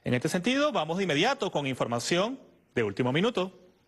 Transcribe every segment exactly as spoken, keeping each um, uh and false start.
En este sentido, vamos de inmediato con información de último minuto.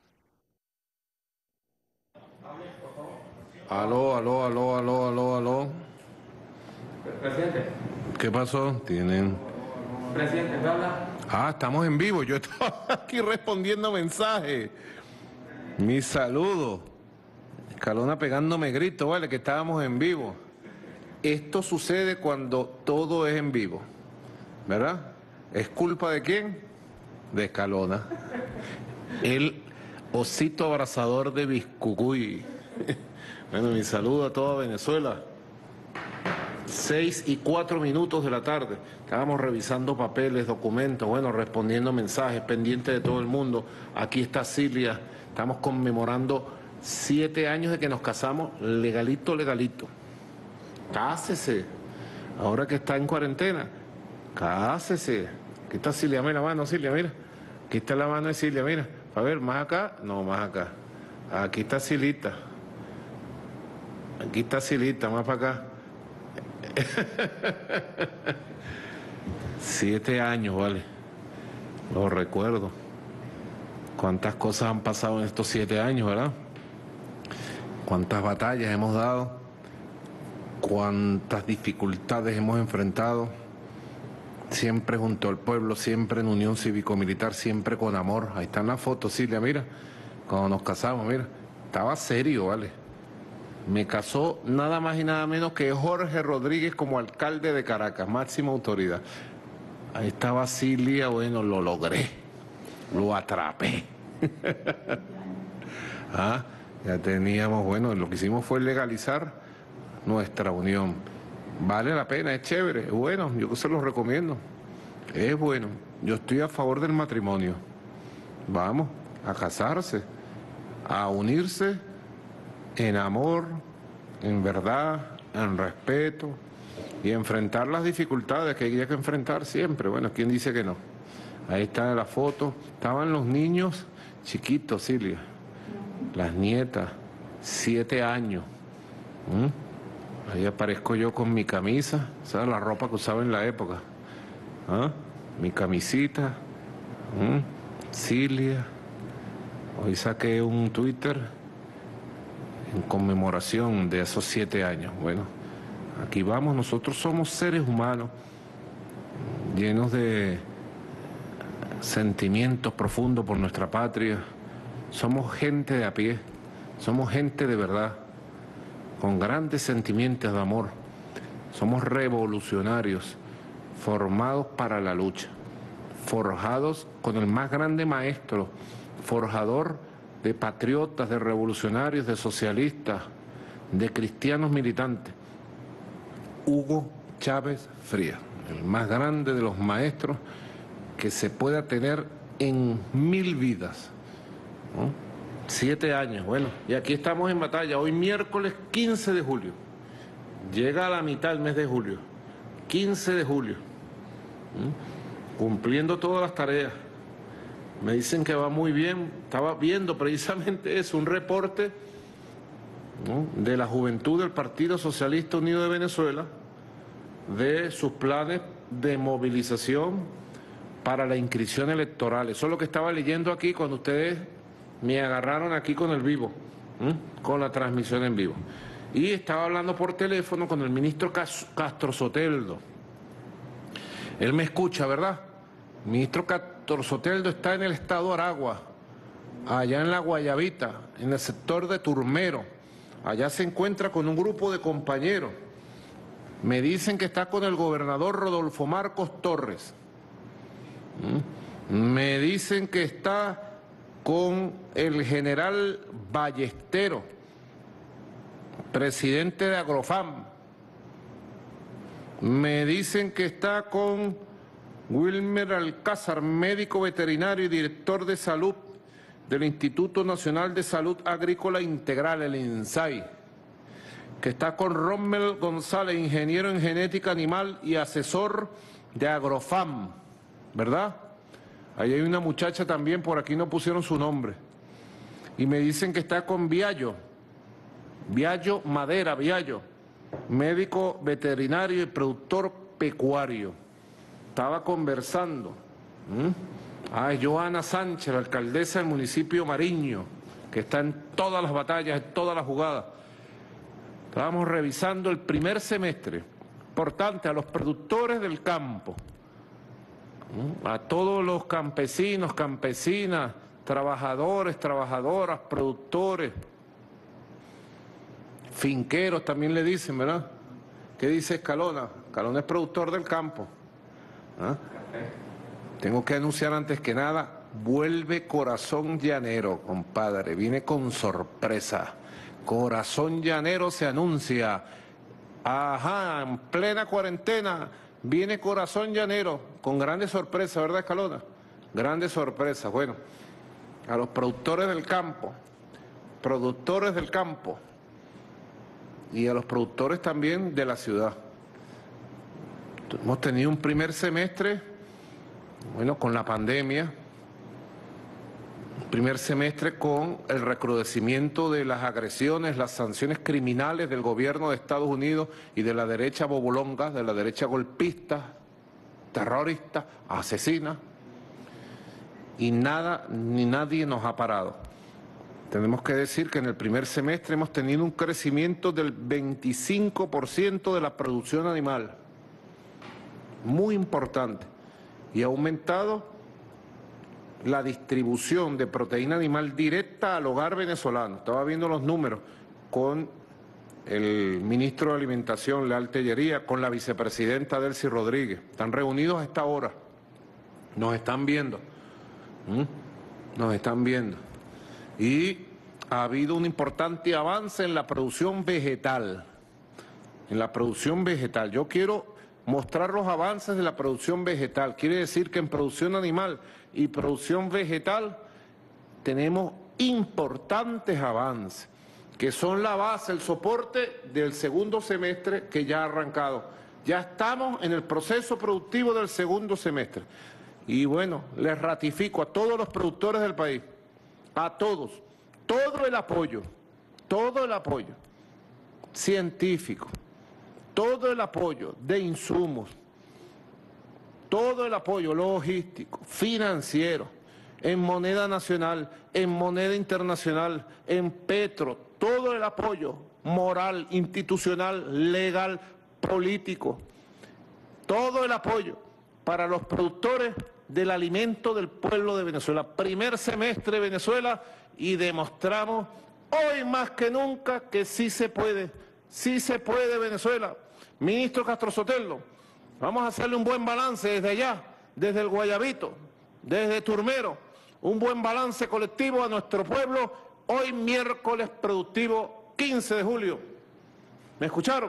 Aló, aló, aló, aló, aló, aló. Presidente. ¿Qué pasó? Tienen... Presidente, ¿me habla? Ah, estamos en vivo. Yo estaba aquí respondiendo mensajes. Mi saludo. Escalona pegándome grito, vale, que estábamos en vivo. Esto sucede cuando todo es en vivo, ¿verdad? ¿Es culpa de quién? De Escalona. El osito abrazador de Biscucuy. Bueno, mi saludo a toda Venezuela. Seis y cuatro minutos de la tarde. Estábamos revisando papeles, documentos, bueno, respondiendo mensajes, pendientes de todo el mundo. Aquí está Cilia. Estamos conmemorando siete años de que nos casamos, legalito, legalito. Cásese. Ahora que está en cuarentena, cásese. Aquí está Cilia, mira la mano, Cilia, mira. Aquí está la mano de Cilia, mira. A ver, más acá, no, más acá. Aquí está Cilita. Aquí está Cilita, más para acá. Siete años, vale. Lo recuerdo. Cuántas cosas han pasado en estos siete años, ¿verdad? Cuántas batallas hemos dado. Cuántas dificultades hemos enfrentado. Siempre junto al pueblo, siempre en unión cívico-militar, siempre con amor. Ahí están las fotos, Cilia, mira. Cuando nos casamos, mira. Estaba serio, vale. Me casó nada más y nada menos que Jorge Rodríguez como alcalde de Caracas, máxima autoridad. Ahí estaba Cilia, bueno, lo logré, lo atrapé. Ah, ya teníamos, bueno, lo que hicimos fue legalizar nuestra unión. Vale la pena, es chévere, es bueno, yo se los recomiendo. Es bueno, yo estoy a favor del matrimonio. Vamos a casarse, a unirse en amor, en verdad, en respeto y enfrentar las dificultades que hay que enfrentar siempre. Bueno, ¿quién dice que no? Ahí está la foto. Estaban los niños chiquitos, Cilia. Las nietas, siete años. ¿Mm? Ahí aparezco yo con mi camisa, ¿sabes? La ropa que usaba en la época. ¿Ah? Mi camisita. ¿Mm? Cilia. Hoy saqué un Twitter en conmemoración de esos siete años. Bueno, aquí vamos, nosotros somos seres humanos llenos de sentimientos profundos por nuestra patria. Somos gente de a pie, somos gente de verdad, con grandes sentimientos de amor. Somos revolucionarios, formados para la lucha, forjados con el más grande maestro, forjador de patriotas, de revolucionarios, de socialistas, de cristianos militantes, Hugo Chávez Frías, el más grande de los maestros que se pueda tener en mil vidas, ¿no? Siete años, bueno, y aquí estamos en batalla, hoy miércoles quince de julio, llega a la mitad del mes de julio, quince de julio, ¿no? Cumpliendo todas las tareas. Me dicen que va muy bien. Estaba viendo precisamente eso, un reporte, ¿no?, de la juventud del Partido Socialista Unido de Venezuela, de sus planes de movilización para la inscripción electoral. Eso es lo que estaba leyendo aquí cuando ustedes me agarraron aquí con el vivo, ¿eh? Con la transmisión en vivo. Y estaba hablando por teléfono con el ministro Castro Soteldo. Él me escucha, ¿verdad? El ministro Castro Soteldo está en el estado Aragua, allá en la Guayabita, en el sector de Turmero. Allá se encuentra con un grupo de compañeros. Me dicen que está con el gobernador Rodolfo Marcos Torres. ¿Mm? Me dicen que está con el general Ballestero, presidente de Agrofam. Me dicen que está con Wilmer Alcázar, médico veterinario y director de salud del Instituto Nacional de Salud Agrícola Integral, el INSAI, que está con Rommel González, ingeniero en genética animal y asesor de Agrofam, ¿verdad? Ahí hay una muchacha también, por aquí no pusieron su nombre. Y me dicen que está con Viallo, Viallo Madera, Viallo, médico veterinario y productor pecuario. Estaba conversando ¿Mm? Ah, Joana Sánchez, la alcaldesa del municipio Mariño, que está en todas las batallas, en todas las jugadas. Estábamos revisando el primer semestre. Importante, a los productores del campo, ¿Mm? a todos los campesinos, campesinas, trabajadores, trabajadoras, productores, finqueros también le dicen, ¿verdad? ¿Qué dice Escalona? Escalona es productor del campo. ¿Ah? Tengo que anunciar antes que nada, vuelve Corazón Llanero, compadre, viene con sorpresa. Corazón Llanero se anuncia. Ajá, en plena cuarentena viene Corazón Llanero, con grandes sorpresas, ¿verdad, Escalona? Grandes sorpresas. Bueno, a los productores del campo, productores del campo y a los productores también de la ciudad. Hemos tenido un primer semestre, bueno, con la pandemia, un primer semestre con el recrudecimiento de las agresiones, las sanciones criminales del gobierno de Estados Unidos y de la derecha bobolonga, de la derecha golpista, terrorista, asesina, y nada ni nadie nos ha parado. Tenemos que decir que en el primer semestre hemos tenido un crecimiento del veinticinco por ciento de la producción animal, muy importante, y ha aumentado la distribución de proteína animal directa al hogar venezolano. Estaba viendo los números con el ministro de Alimentación, Leal Tellería, con la vicepresidenta Delcy Rodríguez. Están reunidos a esta hora, nos están viendo, ¿Mm? nos están viendo. Y ha habido un importante avance en la producción vegetal, en la producción vegetal. Yo quiero mostrar los avances de la producción vegetal. Quiere decir que en producción animal y producción vegetal tenemos importantes avances, que son la base, el soporte del segundo semestre que ya ha arrancado. Ya estamos en el proceso productivo del segundo semestre. Y bueno, les ratifico a todos los productores del país, a todos, todo el apoyo, todo el apoyo científico, todo el apoyo de insumos, todo el apoyo logístico, financiero, en moneda nacional, en moneda internacional, en petro, todo el apoyo moral, institucional, legal, político, todo el apoyo para los productores del alimento del pueblo de Venezuela. Primer semestre Venezuela, y demostramos hoy más que nunca que sí se puede, sí se puede Venezuela. Ministro Castro Sotelo, vamos a hacerle un buen balance desde allá, desde el Guayabito, desde Turmero, un buen balance colectivo a nuestro pueblo, hoy miércoles productivo quince de julio. ¿Me escucharon?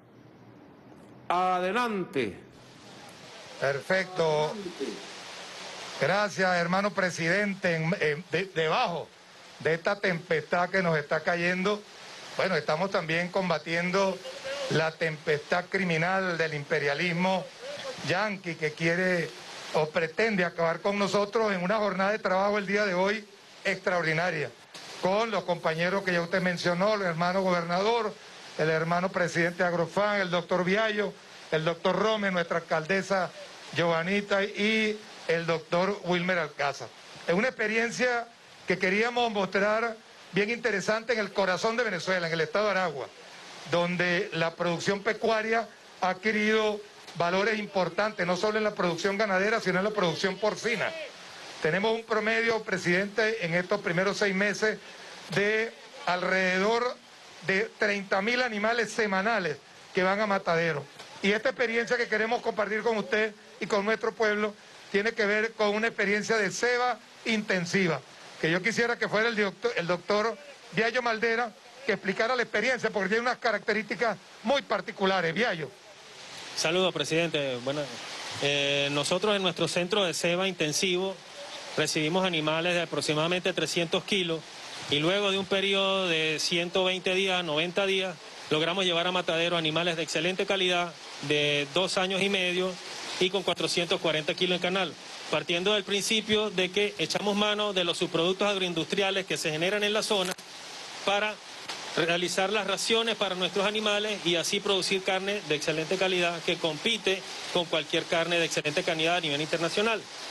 Adelante. Perfecto. Gracias, hermano presidente. En, en, de, debajo de esta tempestad que nos está cayendo, bueno, estamos también combatiendo la tempestad criminal del imperialismo yanqui que quiere o pretende acabar con nosotros en una jornada de trabajo el día de hoy extraordinaria, con los compañeros que ya usted mencionó, el hermano gobernador, el hermano presidente de Agrofan, el doctor Viallo, el doctor Rome, nuestra alcaldesa Giovanita y el doctor Wilmer Alcázar. Es una experiencia que queríamos mostrar bien interesante en el corazón de Venezuela, en el estado de Aragua, donde la producción pecuaria ha adquirido valores importantes, no solo en la producción ganadera, sino en la producción porcina. Tenemos un promedio, presidente, en estos primeros seis meses de alrededor de treinta mil animales semanales que van a matadero. Y esta experiencia que queremos compartir con usted y con nuestro pueblo tiene que ver con una experiencia de ceba intensiva, que yo quisiera que fuera el doctor, el doctor Viallo Maldera, que explicara la experiencia, porque tiene unas características muy particulares. Viallo. Saludos, presidente. Bueno, eh, nosotros en nuestro centro de ceba intensivo recibimos animales de aproximadamente trescientos kilos y luego de un periodo de ciento veinte días, noventa días, logramos llevar a matadero animales de excelente calidad, de dos años y medio y con cuatrocientos cuarenta kilos en canal, partiendo del principio de que echamos mano de los subproductos agroindustriales que se generan en la zona para realizar las raciones para nuestros animales y así producir carne de excelente calidad que compite con cualquier carne de excelente calidad a nivel internacional.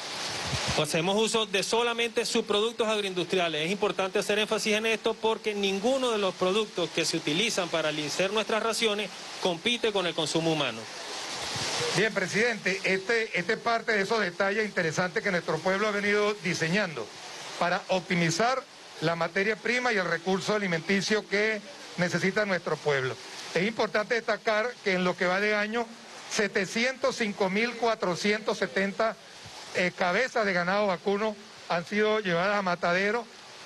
hacemos uso de solamente subproductos agroindustriales. Es importante hacer énfasis en esto porque ninguno de los productos que se utilizan para alimentar nuestras raciones compite con el consumo humano. Bien, presidente, este, este es parte de esos detalles interesantes que nuestro pueblo ha venido diseñando para optimizar la materia prima y el recurso alimenticio que necesita nuestro pueblo. Es importante destacar que en lo que va de año, setecientos cinco mil cuatrocientos setenta eh, cabezas de ganado vacuno han sido llevadas a matadero,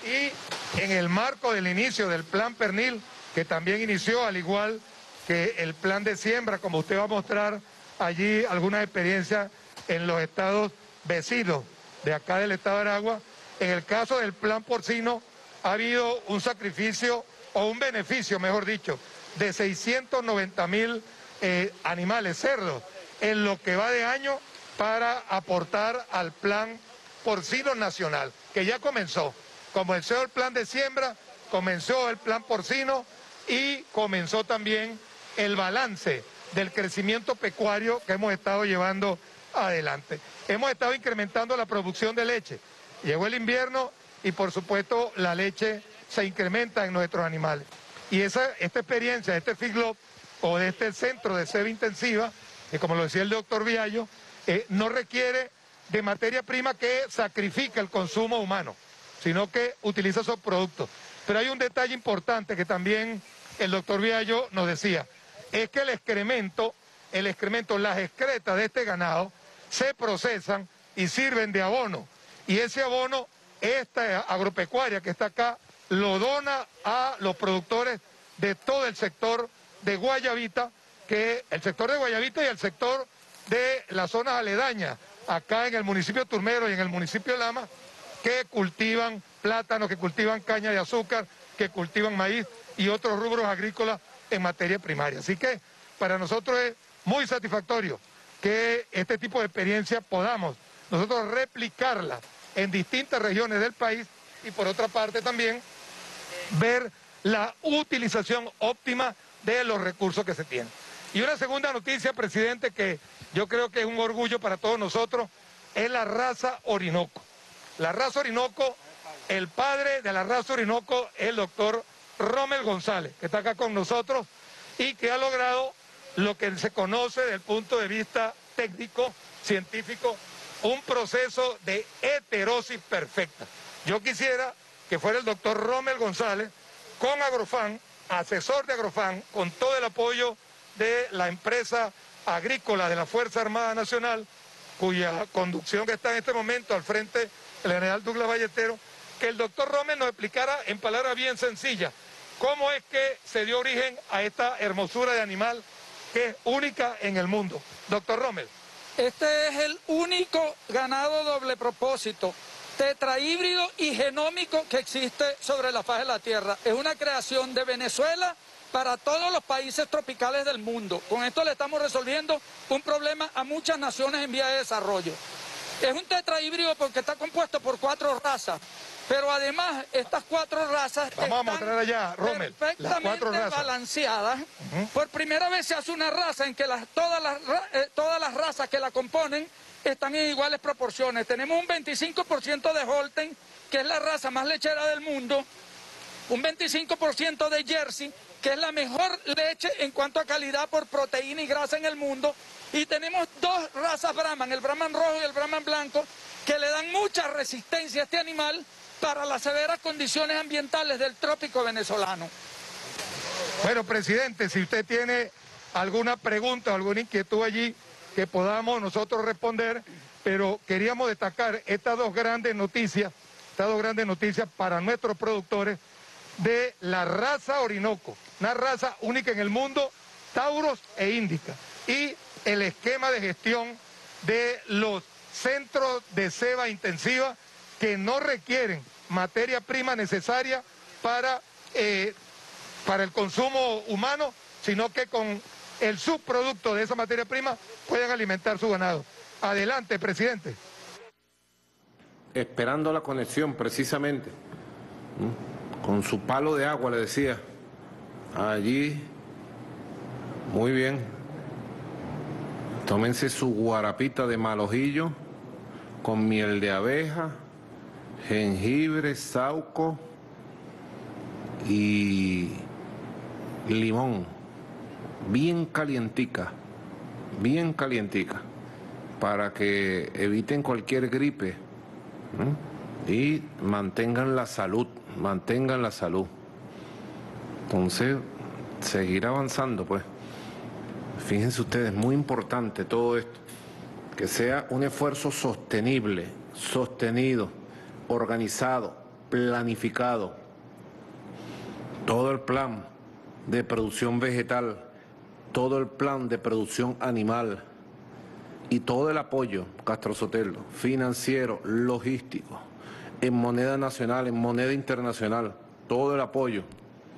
y en el marco del inicio del plan Pernil, que también inició al igual que el plan de siembra, como usted va a mostrar allí algunas experiencias en los estados vecinos de acá del estado de Aragua. En el caso del plan porcino ha habido un sacrificio o un beneficio, mejor dicho, de seiscientos noventa mil eh, animales, cerdos, en lo que va de año para aportar al plan porcino nacional, que ya comenzó. Comenzó el plan de siembra, comenzó el plan porcino y comenzó también el balance del crecimiento pecuario que hemos estado llevando adelante. Hemos estado incrementando la producción de leche. Llegó el invierno y por supuesto la leche se incrementa en nuestros animales. Y esa, esta experiencia, este FIGLOB o de este centro de ceba intensiva, que como lo decía el doctor Viallo, eh, no requiere de materia prima que sacrifique el consumo humano, sino que utiliza esos productos. Pero hay un detalle importante que también el doctor Viallo nos decía, es que el excremento, el excremento, las excretas de este ganado se procesan y sirven de abono. Y ese abono, esta agropecuaria que está acá, lo dona a los productores de todo el sector de Guayabita, que el sector de Guayabita y el sector de las zonas aledañas, acá en el municipio de Turmero y en el municipio de Lama, que cultivan plátanos, que cultivan caña de azúcar, que cultivan maíz y otros rubros agrícolas en materia primaria. Así que para nosotros es muy satisfactorio que este tipo de experiencia podamos nosotros replicarla en distintas regiones del país y por otra parte también ver la utilización óptima de los recursos que se tienen. Y una segunda noticia, presidente, que yo creo que es un orgullo para todos nosotros, es la raza Orinoco. La raza Orinoco, el padre de la raza Orinoco es el doctor Rommel González, que está acá con nosotros y que ha logrado lo que se conoce desde el punto de vista técnico, científico, un proceso de heterosis perfecta. Yo quisiera que fuera el doctor Rommel González con Agrofan, asesor de Agrofan, con todo el apoyo de la empresa agrícola de la Fuerza Armada Nacional, cuya conducción que está en este momento al frente el general Douglas Ballesteros, que el doctor Rommel nos explicara en palabras bien sencillas cómo es que se dio origen a esta hermosura de animal que es única en el mundo. Doctor Rommel. Este es el único ganado doble propósito, tetrahíbrido y genómico que existe sobre la faz de la Tierra. Es una creación de Venezuela para todos los países tropicales del mundo. Con esto le estamos resolviendo un problema a muchas naciones en vía de desarrollo. Es un tetrahíbrido porque está compuesto por cuatro razas, pero además estas cuatro razas Vamos a mostrar allá, Rommel, perfectamente las balanceadas. Uh-huh. Por primera vez se hace una raza en que las, todas, las, eh, todas las razas que la componen están en iguales proporciones. Tenemos un veinticinco por ciento de Holstein, que es la raza más lechera del mundo, un veinticinco por ciento de Jersey, que es la mejor leche en cuanto a calidad por proteína y grasa en el mundo, y tenemos dos razas Brahman, el Brahman rojo y el Brahman blanco, que le dan mucha resistencia a este animal para las severas condiciones ambientales del trópico venezolano. Bueno, presidente, si usted tiene alguna pregunta o alguna inquietud allí que podamos nosotros responder, pero queríamos destacar estas dos grandes noticias, estas dos grandes noticias para nuestros productores de la raza Orinoco, una raza única en el mundo, Tauros e Índica, y el esquema de gestión de los centros de ceba intensiva que no requieren materia prima necesaria para, eh, para el consumo humano, sino que con el subproducto de esa materia prima pueden alimentar su ganado. Adelante, presidente. Esperando la conexión precisamente, ¿m? Con su palo de agua le decía, allí, muy bien, tómense su guarapita de mal ojillo, con miel de abeja, jengibre, saúco y limón, bien calientica, bien calientica, para que eviten cualquier gripe, ¿no? Y mantengan la salud, mantengan la salud. Entonces, seguir avanzando, pues. Fíjense ustedes, muy importante todo esto, que sea un esfuerzo sostenible, sostenido, organizado, planificado. Todo el plan de producción vegetal, todo el plan de producción animal y todo el apoyo, Castro Sotelo, financiero, logístico, en moneda nacional, en moneda internacional, todo el apoyo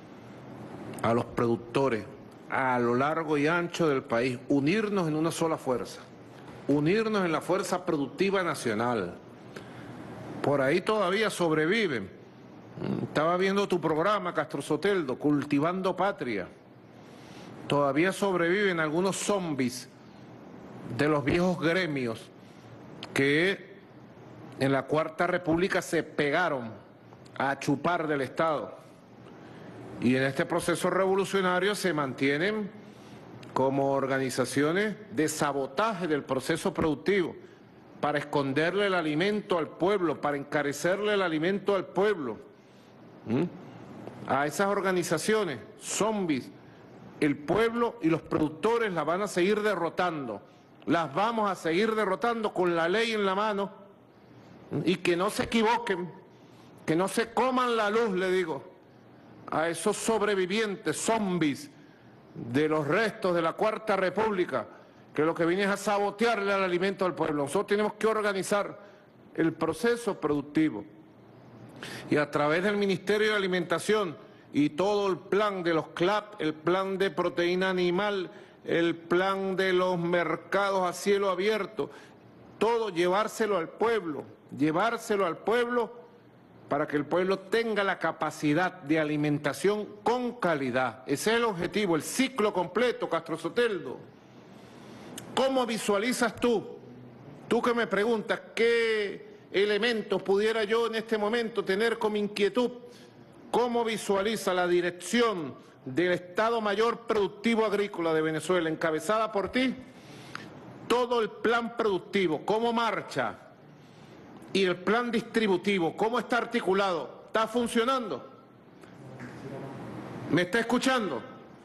a los productores a lo largo y ancho del país, unirnos en una sola fuerza, unirnos en la fuerza productiva nacional. Por ahí todavía sobreviven. Estaba viendo tu programa, Castro Sotelo, Cultivando Patria. Todavía sobreviven algunos zombies de los viejos gremios que en la Cuarta República se pegaron a chupar del Estado. Y en este proceso revolucionario se mantienen como organizaciones de sabotaje del proceso productivo para esconderle el alimento al pueblo, para encarecerle el alimento al pueblo. ¿Mm? A esas organizaciones, zombies, el pueblo y los productores las van a seguir derrotando. Las vamos a seguir derrotando con la ley en la mano. Y que no se equivoquen, que no se coman la luz, le digo, a esos sobrevivientes, zombies de los restos de la Cuarta República, que lo que viene es a sabotearle el alimento al pueblo. Nosotros tenemos que organizar el proceso productivo y a través del Ministerio de Alimentación y todo el plan de los C L A P, el plan de proteína animal, el plan de los mercados a cielo abierto, todo llevárselo al pueblo, llevárselo al pueblo para que el pueblo tenga la capacidad de alimentación con calidad. Ese es el objetivo, el ciclo completo, Castro Sotelo. ¿Cómo visualizas tú? Tú que me preguntas qué elementos pudiera yo en este momento tener como inquietud. ¿Cómo visualiza la dirección del Estado Mayor Productivo Agrícola de Venezuela, encabezada por ti, todo el plan productivo, cómo marcha? Y el plan distributivo, ¿cómo está articulado? ¿Está funcionando? ¿Me está escuchando?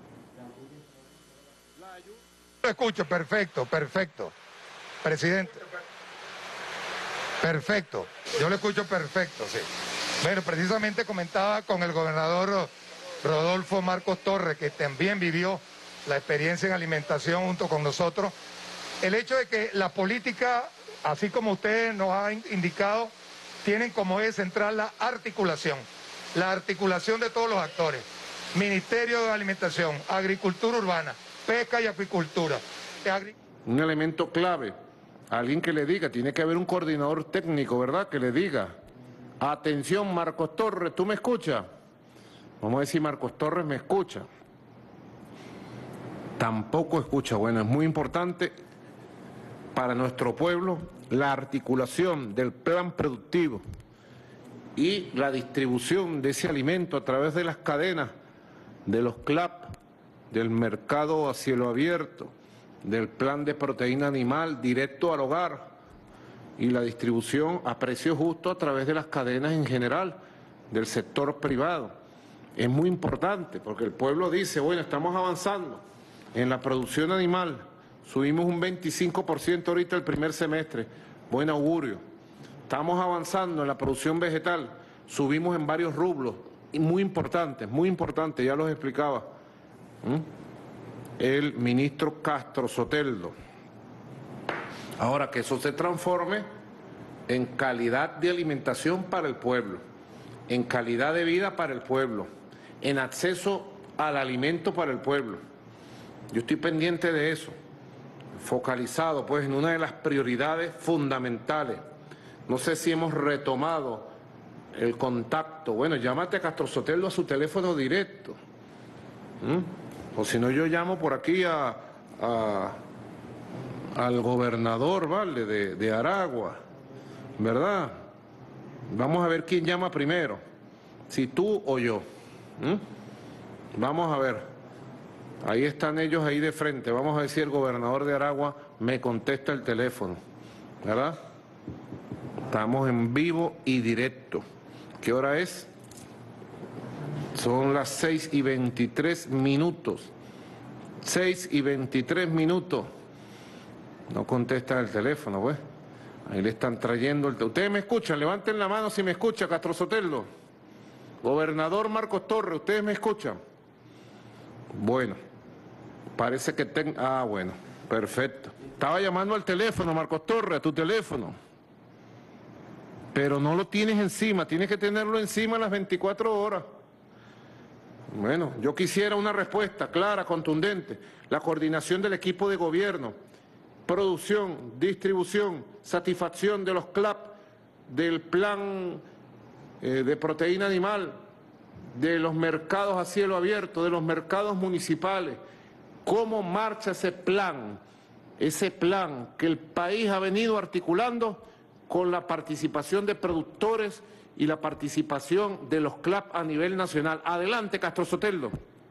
Lo escucho, perfecto, perfecto. Presidente. Perfecto, yo lo escucho perfecto, sí. Bueno, precisamente comentaba con el gobernador Rodolfo Marcos Torres, que también vivió la experiencia en alimentación junto con nosotros, el hecho de que la política, así como usted nos ha indicado, tienen como eje central la articulación, la articulación de todos los actores. Ministerio de Alimentación, Agricultura Urbana, Pesca y Acuicultura. Agri... Un elemento clave, alguien que le diga, tiene que haber un coordinador técnico, ¿verdad? Que le diga, atención Marcos Torres, ¿tú me escuchas? Vamos a decir Marcos Torres me escucha. Tampoco escucha. Bueno, es muy importante para nuestro pueblo la articulación del plan productivo y la distribución de ese alimento a través de las cadenas, de los C L A P, del mercado a cielo abierto, del plan de proteína animal directo al hogar y la distribución a precio justo a través de las cadenas en general, del sector privado. Es muy importante porque el pueblo dice, bueno, estamos avanzando en la producción animal, subimos un veinticinco por ciento ahorita el primer semestre, buen augurio. Estamos avanzando en la producción vegetal, subimos en varios rublos, y muy importantes, muy importantes, ya los explicaba ¿Mm? el ministro Castro Sotelo. Ahora, que eso se transforme en calidad de alimentación para el pueblo, en calidad de vida para el pueblo, en acceso al alimento para el pueblo. Yo estoy pendiente de eso, focalizado pues en una de las prioridades fundamentales. No sé si hemos retomado el contacto. Bueno, llámate a Castro Sotelo a su teléfono directo. ¿Mm? O si no, yo llamo por aquí a, a, al gobernador, ¿vale?, de, de Aragua. ¿verdad? Vamos a ver quién llama primero, si tú o yo. ¿Mm? Vamos a ver. Ahí están ellos ahí de frente. Vamos a ver si el gobernador de Aragua me contesta el teléfono, ¿verdad? Estamos en vivo y directo. ¿Qué hora es? Son las seis y veintitrés minutos. seis y veintitrés minutos. No contesta el teléfono, pues. Ahí le están trayendo el... Ustedes me escuchan, levanten la mano si me escucha, Castro Sotelo. Gobernador Marcos Torres, ¿ustedes me escuchan? Bueno, parece que ten... Ah, bueno, perfecto. Estaba llamando al teléfono, Marcos Torres, a tu teléfono. Pero no lo tienes encima, tienes que tenerlo encima las veinticuatro horas. Bueno, yo quisiera una respuesta clara, contundente. La coordinación del equipo de gobierno, producción, distribución, satisfacción de los C L A P, del plan eh, de proteína animal, de los mercados a cielo abierto, de los mercados municipales. ¿Cómo marcha ese plan? Ese plan que el país ha venido articulando con la participación de productores y la participación de los C L A P a nivel nacional. Adelante, Castro Sotelo.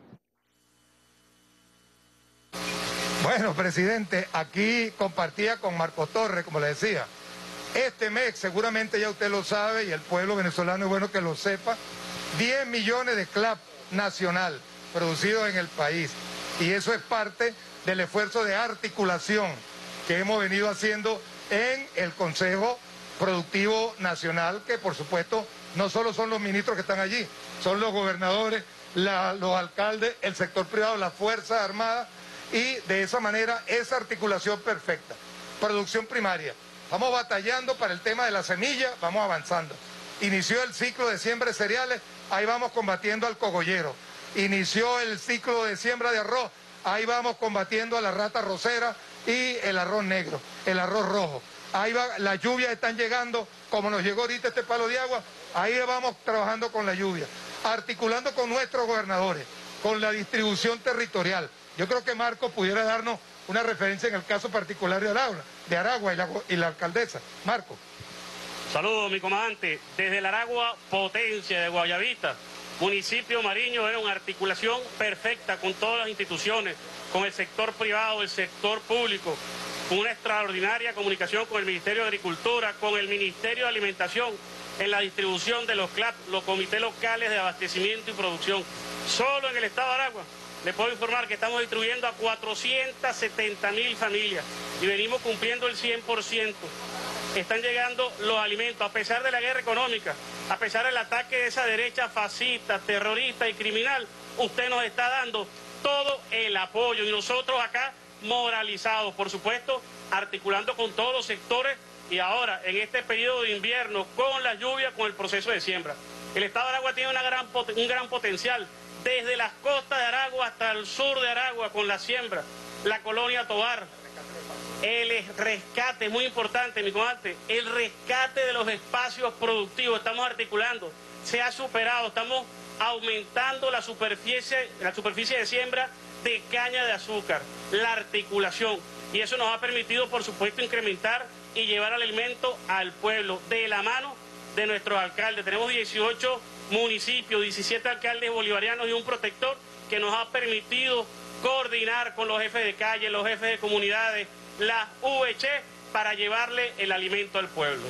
Bueno, presidente, aquí compartía con Marcos Torres, como le decía, este mes, seguramente ya usted lo sabe y el pueblo venezolano es bueno que lo sepa, diez millones de C L A P nacional producidos en el país. Y eso es parte del esfuerzo de articulación que hemos venido haciendo en el Consejo Productivo Nacional, que por supuesto no solo son los ministros que están allí, son los gobernadores, la, los alcaldes, el sector privado, las Fuerzas Armadas, y de esa manera esa articulación perfecta. Producción primaria. Vamos batallando para el tema de la semilla, vamos avanzando. Inició el ciclo de siembra de cereales, ahí vamos combatiendo al cogollero. Inició el ciclo de siembra de arroz, ahí vamos combatiendo a la rata arrocera y el arroz negro, el arroz rojo. Ahí va, las lluvias están llegando, como nos llegó ahorita este palo de agua, ahí vamos trabajando con la lluvia, articulando con nuestros gobernadores, con la distribución territorial. Yo creo que Marco pudiera darnos una referencia en el caso particular de Aragua, de Aragua y, la, y la alcaldesa. Marco. Saludos, mi comandante. Desde el Aragua, potencia de Guayabita, municipio Mariño, era una articulación perfecta con todas las instituciones, con el sector privado, el sector público, con una extraordinaria comunicación con el Ministerio de Agricultura, con el Ministerio de Alimentación, en la distribución de los C L A P, los comités locales de abastecimiento y producción. Solo en el estado de Aragua, les puedo informar que estamos distribuyendo a cuatrocientas setenta mil familias y venimos cumpliendo el cien por ciento. Están llegando los alimentos, a pesar de la guerra económica, a pesar del ataque de esa derecha fascista, terrorista y criminal, usted nos está dando todo el apoyo y nosotros acá moralizados, por supuesto, articulando con todos los sectores y ahora en este periodo de invierno con la lluvia, con el proceso de siembra. El estado de Aragua tiene una gran, un gran potencial, desde las costas de Aragua hasta el sur de Aragua con la siembra, la colonia Tobar, el rescate, es muy importante, mi comandante, el rescate de los espacios productivos, estamos articulando, se ha superado, estamos aumentando la superficie, la superficie de siembra de caña de azúcar, la articulación, y eso nos ha permitido, por supuesto, incrementar y llevar el alimento al pueblo, de la mano de nuestros alcaldes. Tenemos dieciocho municipios, diecisiete alcaldes bolivarianos y un protector que nos ha permitido coordinar con los jefes de calle, los jefes de comunidades, las U E C, para llevarle el alimento al pueblo.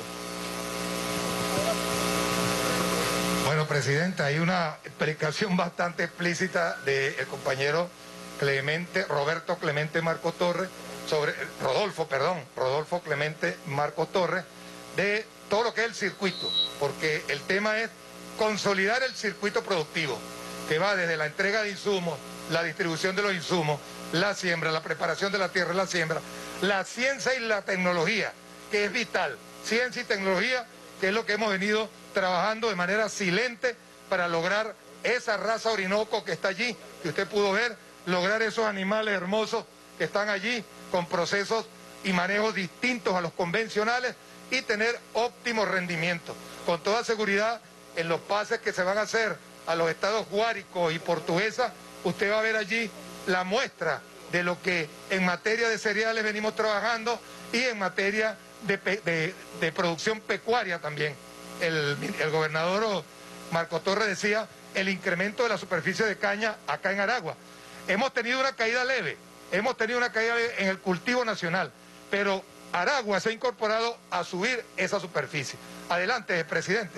Bueno, presidente, hay una explicación bastante explícita del compañero Clemente, Roberto Clemente Marcos Torres, sobre, Rodolfo, perdón, Rodolfo Clemente Marcos Torres, de todo lo que es el circuito, porque el tema es consolidar el circuito productivo, que va desde la entrega de insumos, la distribución de los insumos, la siembra, la preparación de la tierra, la siembra, la ciencia y la tecnología, que es vital, ciencia y tecnología, que es lo que hemos venido trabajando de manera silente para lograr esa raza Orinoco que está allí, que usted pudo ver, lograr esos animales hermosos que están allí con procesos y manejos distintos a los convencionales y tener óptimos rendimientos. Con toda seguridad, en los pases que se van a hacer a los estados Guárico y Portuguesa, usted va a ver allí la muestra de lo que en materia de cereales venimos trabajando y en materia de, de, de producción pecuaria también. El, el gobernador Marco Torres decía el incremento de la superficie de caña acá en Aragua. Hemos tenido una caída leve, hemos tenido una caída leve en el cultivo nacional, pero Aragua se ha incorporado a subir esa superficie. Adelante, presidente.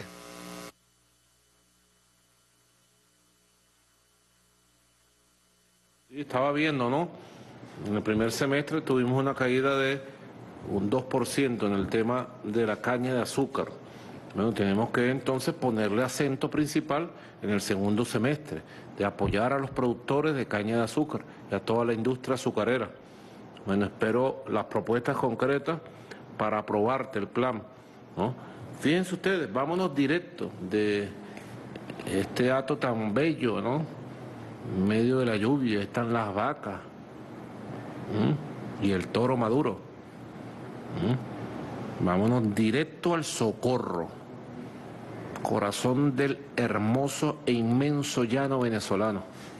Estaba viendo, ¿no? En el primer semestre tuvimos una caída de un dos por ciento en el tema de la caña de azúcar. Bueno, tenemos que entonces ponerle acento principal en el segundo semestre, de apoyar a los productores de caña de azúcar y a toda la industria azucarera. Bueno, espero las propuestas concretas para aprobarte el plan, ¿no? Fíjense ustedes, vámonos directo de este acto tan bello, ¿no? En medio de la lluvia están las vacas, ¿m? Y el toro maduro. ¿M? Vámonos directo al Socorro, corazón del hermoso e inmenso llano venezolano.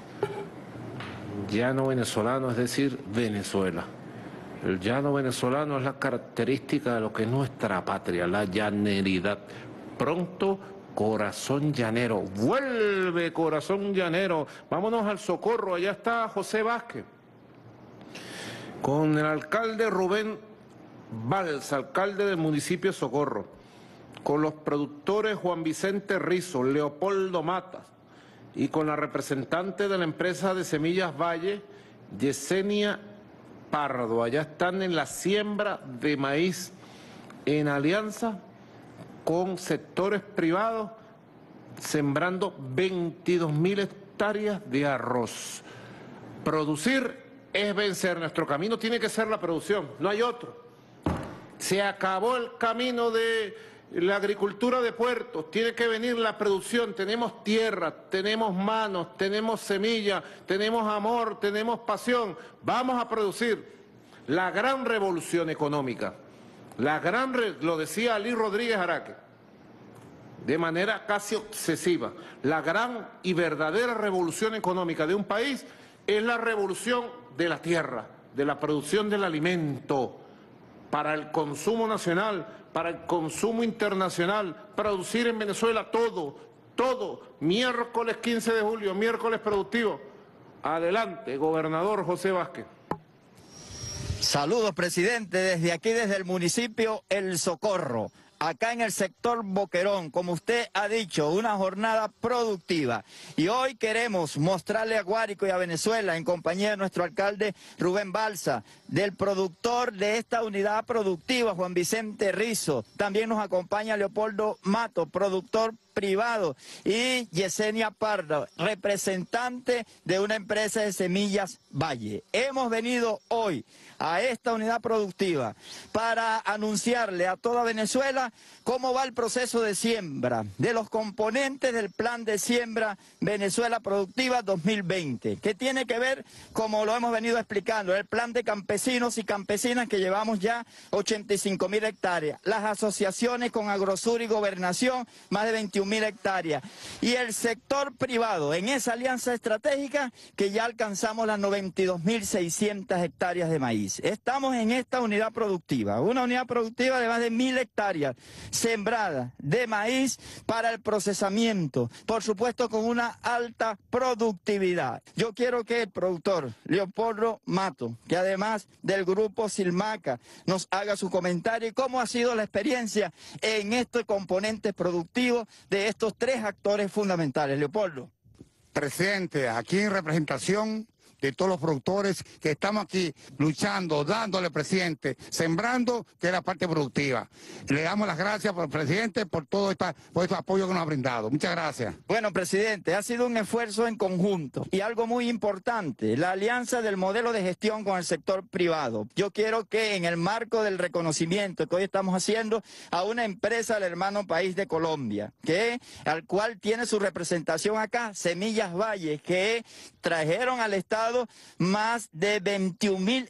Llano venezolano, es decir, Venezuela. El llano venezolano es la característica de lo que es nuestra patria, la llaneridad. Pronto, corazón llanero. Vuelve, corazón llanero. Vámonos al Socorro. Allá está José Vázquez, con el alcalde Rubén Balsa, alcalde del municipio de Socorro, con los productores Juan Vicente Rizo, Leopoldo Matas, y con la representante de la empresa de Semillas Valle, Yesenia Pardo. Allá están en la siembra de maíz en alianza con sectores privados, sembrando veintidós mil hectáreas de arroz. Producir es vencer. Nuestro camino tiene que ser la producción, no hay otro. Se acabó el camino de la agricultura de puertos, tiene que venir la producción. Tenemos tierra, tenemos manos, tenemos semilla, tenemos amor, tenemos pasión. Vamos a producir. La gran revolución económica, la gran, re... lo decía Ali Rodríguez Araque, de manera casi obsesiva, la gran y verdadera revolución económica de un país es la revolución de la tierra, de la producción del alimento, para el consumo nacional, para el consumo internacional, producir en Venezuela todo, todo. Miércoles quince de julio, miércoles productivo. Adelante, gobernador José Vázquez. Saludos, presidente, desde aquí, desde el municipio El Socorro, acá en el sector Boquerón, como usted ha dicho, una jornada productiva. Y hoy queremos mostrarle a Guárico y a Venezuela, en compañía de nuestro alcalde Rubén Balsa, del productor de esta unidad productiva, Juan Vicente Rizo. También nos acompaña Leopoldo Mato, productor privado, y Yesenia Pardo, representante de una empresa de Semillas Valle. Hemos venido hoy a esta unidad productiva para anunciarle a toda Venezuela cómo va el proceso de siembra de los componentes del plan de siembra Venezuela Productiva dos mil veinte, que tiene que ver, como lo hemos venido explicando, el plan de campesinos y campesinas, que llevamos ya ochenta y cinco mil hectáreas, las asociaciones con Agrosur y Gobernación, más de veintiún mil hectáreas, y el sector privado en esa alianza estratégica, que ya alcanzamos las noventa y dos mil seiscientas hectáreas de maíz. Estamos en esta unidad productiva, una unidad productiva de más de mil hectáreas sembradas de maíz para el procesamiento, por supuesto con una alta productividad. Yo quiero que el productor Leopoldo Mato, que además del grupo Silmaca, nos haga su comentario y cómo ha sido la experiencia en estos componentes productivos de estos tres actores fundamentales. Leopoldo. Presidente, aquí en representación de todos los productores que estamos aquí luchando, dándole, presidente, sembrando, que es la parte productiva. Le damos las gracias, por, presidente, por todo esta, por este apoyo que nos ha brindado. Muchas gracias. Bueno, presidente, ha sido un esfuerzo en conjunto y algo muy importante, la alianza del modelo de gestión con el sector privado. Yo quiero que en el marco del reconocimiento que hoy estamos haciendo a una empresa del hermano país de Colombia, que al cual tiene su representación acá, Semillas Valle, que trajeron al Estado más de veintiún mil hectáreas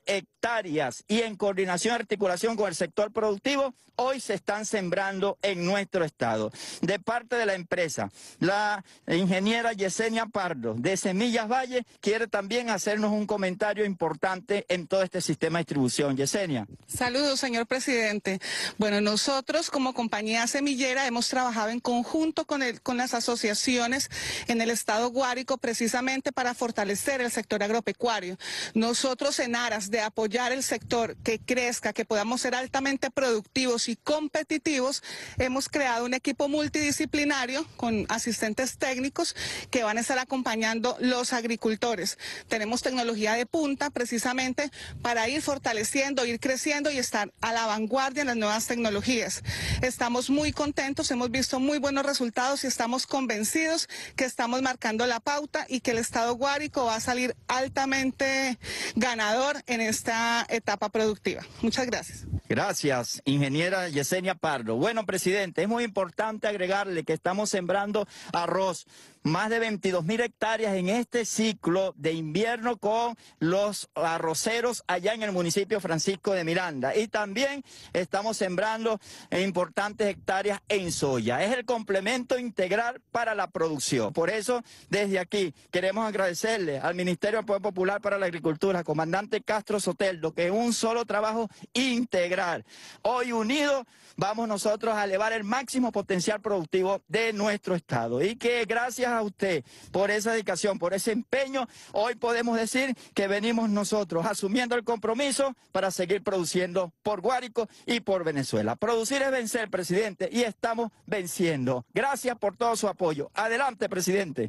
hectáreas y en coordinación y articulación con el sector productivo, hoy se están sembrando en nuestro estado. De parte de la empresa, la ingeniera Yesenia Pardo de Semillas Valle quiere también hacernos un comentario importante en todo este sistema de distribución. Yesenia. Saludos, señor presidente. Bueno, nosotros como compañía semillera hemos trabajado en conjunto con, el, con las asociaciones en el estado Guárico precisamente para fortalecer el sector agropecuario. Nosotros en aras de apoyar el sector, que crezca, que podamos ser altamente productivos y competitivos, hemos creado un equipo multidisciplinario con asistentes técnicos que van a estar acompañando los agricultores. Tenemos tecnología de punta precisamente para ir fortaleciendo, ir creciendo y estar a la vanguardia en las nuevas tecnologías. Estamos muy contentos, hemos visto muy buenos resultados y estamos convencidos que estamos marcando la pauta y que el estado Guárico va a salir altamente ganador en esta etapa productiva. Muchas gracias. Gracias, ingeniera Yesenia Pardo. Bueno, presidente, es muy importante agregarle que estamos sembrando arroz, más de veintidós mil hectáreas en este ciclo de invierno con los arroceros allá en el municipio Francisco de Miranda. Y también estamos sembrando importantes hectáreas en soya. Es el complemento integral para la producción. Por eso, desde aquí, queremos agradecerle al Ministerio del Poder Popular para la Agricultura, comandante Castro Soteldo, que es un solo trabajo integral. Hoy unidos vamos nosotros a elevar el máximo potencial productivo de nuestro estado. Y que gracias a usted por esa dedicación, por ese empeño, hoy podemos decir que venimos nosotros asumiendo el compromiso para seguir produciendo por Guárico y por Venezuela. Producir es vencer, presidente, y estamos venciendo. Gracias por todo su apoyo. Adelante, presidente.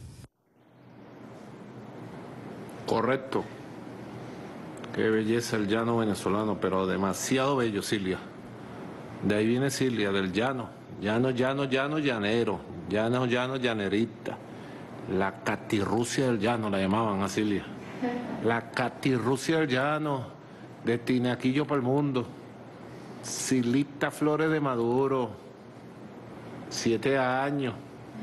Correcto. Qué belleza el llano venezolano, pero demasiado bello, Cilia. De ahí viene Cilia, del llano. Llano, llano, llano, llanero. Llano, llano, llanerita. La catirrucia del llano la llamaban a Cilia. La catirrucia del llano, de Tinaquillo para el mundo. Silita Flores de Maduro. Siete años.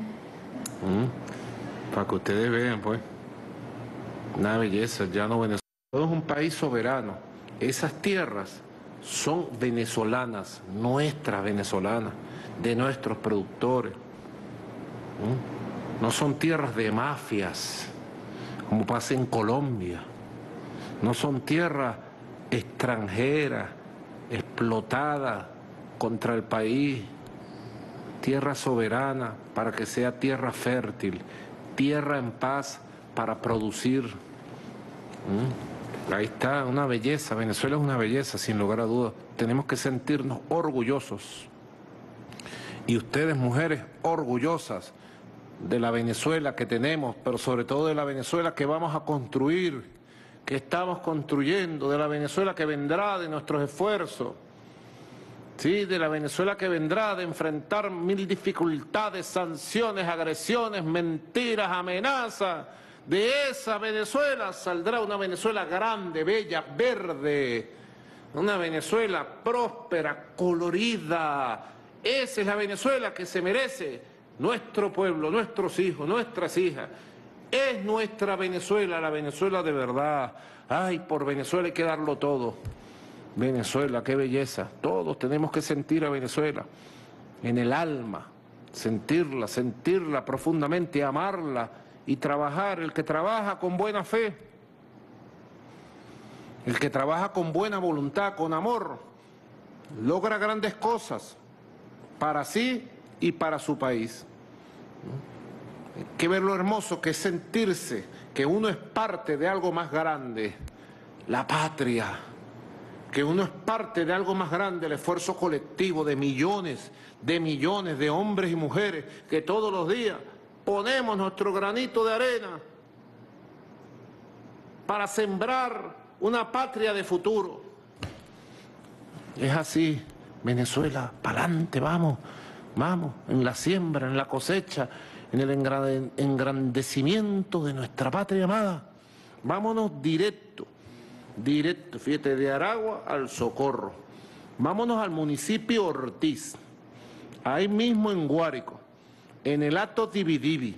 ¿Mm? Para que ustedes vean, pues. Una belleza, el llano venezolano. Es un país soberano. Esas tierras son venezolanas, nuestras venezolanas, de nuestros productores. ¿Mm? No son tierras de mafias, como pasa en Colombia. No son tierras extranjeras, explotadas contra el país. Tierra soberana para que sea tierra fértil, tierra en paz para producir. ¿Mm? Ahí está, una belleza. Venezuela es una belleza, sin lugar a dudas. Tenemos que sentirnos orgullosos. Y ustedes, mujeres, orgullosas de la Venezuela que tenemos, pero sobre todo de la Venezuela que vamos a construir, que estamos construyendo, de la Venezuela que vendrá de nuestros esfuerzos, ¿sí? De la Venezuela que vendrá de enfrentar mil dificultades, sanciones, agresiones, mentiras, amenazas. De esa Venezuela saldrá una Venezuela grande, bella, verde, una Venezuela próspera, colorida. Esa es la Venezuela que se merece nuestro pueblo, nuestros hijos, nuestras hijas. Es nuestra Venezuela, la Venezuela de verdad. Ay, por Venezuela hay que darlo todo. Venezuela, qué belleza. Todos tenemos que sentir a Venezuela en el alma, sentirla, sentirla profundamente, amarla. Y trabajar, el que trabaja con buena fe, el que trabaja con buena voluntad, con amor, logra grandes cosas para sí y para su país. Hay que ver lo hermoso que es sentirse que uno es parte de algo más grande, la patria, que uno es parte de algo más grande, el esfuerzo colectivo de millones, de millones de hombres y mujeres que todos los días ponemos nuestro granito de arena para sembrar una patria de futuro. Es así, Venezuela, para adelante, vamos, vamos, en la siembra, en la cosecha, en el engrandecimiento de nuestra patria amada. Vámonos directo, directo, fíjate, de Aragua al Socorro. Vámonos al municipio Ortiz, ahí mismo en Guárico. En el Hato Dividivi,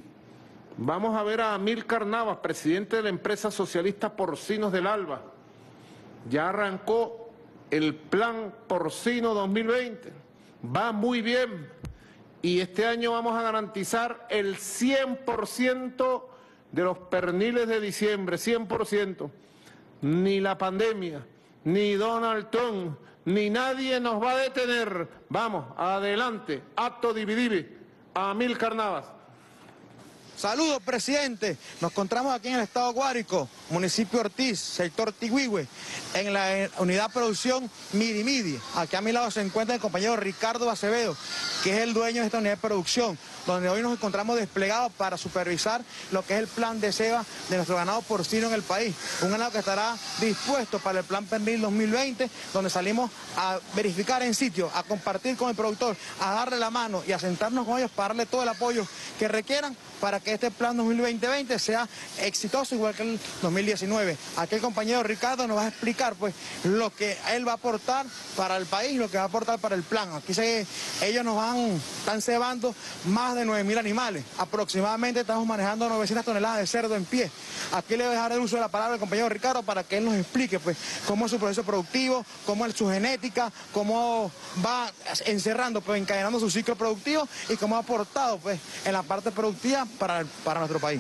vamos a ver a Amílcar Navas, presidente de la empresa socialista Porcinos del Alba. Ya arrancó el plan porcino dos mil veinte. Va muy bien. Y este año vamos a garantizar el cien por ciento de los perniles de diciembre, cien por ciento. Ni la pandemia, ni Donald Trump, ni nadie nos va a detener. Vamos, adelante, acto dividivi, Amílcar Navas. Saludos, presidente. Nos encontramos aquí en el estado Guárico, municipio Ortiz, sector Tigüihue, en la unidad de producción Midi Midi. Aquí a mi lado se encuentra el compañero Ricardo Acevedo, que es el dueño de esta unidad de producción, donde hoy nos encontramos desplegados para supervisar lo que es el plan de ceba de nuestro ganado porcino en el país. Un ganado que estará dispuesto para el plan pernil dos mil veinte, donde salimos a verificar en sitio, a compartir con el productor, a darle la mano y a sentarnos con ellos para darle todo el apoyo que requieran para que este plan dos mil veinte sea exitoso igual que el dos mil diecinueve. Aquí el compañero Ricardo nos va a explicar pues lo que él va a aportar para el país, lo que va a aportar para el plan. Aquí se, ellos nos van, están cebando más de nueve mil animales. Aproximadamente estamos manejando novecientas toneladas de cerdo en pie. Aquí le voy a dejar el uso de la palabra al compañero Ricardo para que él nos explique pues cómo es su proceso productivo, cómo es su genética, cómo va encerrando, pues encadenando su ciclo productivo y cómo ha aportado pues en la parte productiva para, para nuestro país.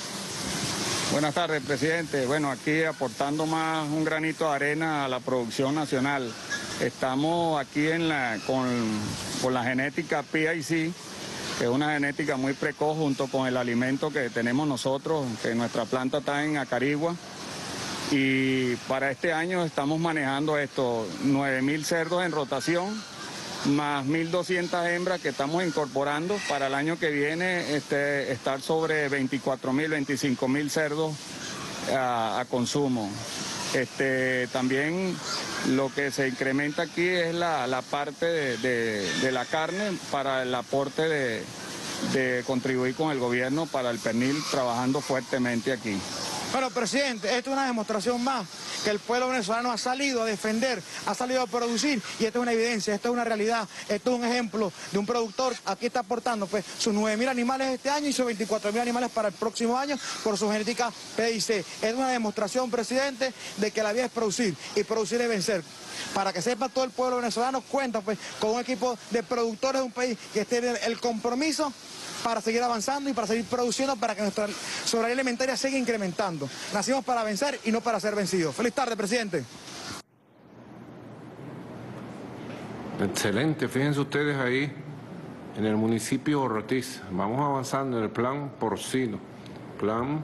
Buenas tardes, presidente. Bueno, aquí aportando más un granito de arena a la producción nacional. Estamos aquí en la, con, con la genética P I C, que es una genética muy precoz junto con el alimento que tenemos nosotros, que nuestra planta está en Acarigua. Y para este año estamos manejando esto, nueve mil cerdos en rotación, más mil doscientas hembras que estamos incorporando para el año que viene, este, estar sobre veinticuatro mil, veinticinco mil cerdos a, a consumo. Este, también lo que se incrementa aquí es la, la parte de, de, de la carne para el aporte de, de contribuir con el gobierno para el pernil, trabajando fuertemente aquí. Bueno, presidente, esto es una demostración más que el pueblo venezolano ha salido a defender, ha salido a producir, y esto es una evidencia, esto es una realidad, esto es un ejemplo de un productor. Aquí está aportando pues sus nueve mil animales este año y sus veinticuatro mil animales para el próximo año por su genética P I C. Es una demostración, presidente, de que la vida es producir y producir es vencer. Para que sepa todo el pueblo venezolano, cuenta pues con un equipo de productores de un país que tiene el compromiso para seguir avanzando y para seguir produciendo, para que nuestra soberanía alimentaria siga incrementando. Nacimos para vencer y no para ser vencidos. Feliz tarde, presidente. Excelente, fíjense ustedes ahí en el municipio Ortiz. Vamos avanzando en el plan porcino, plan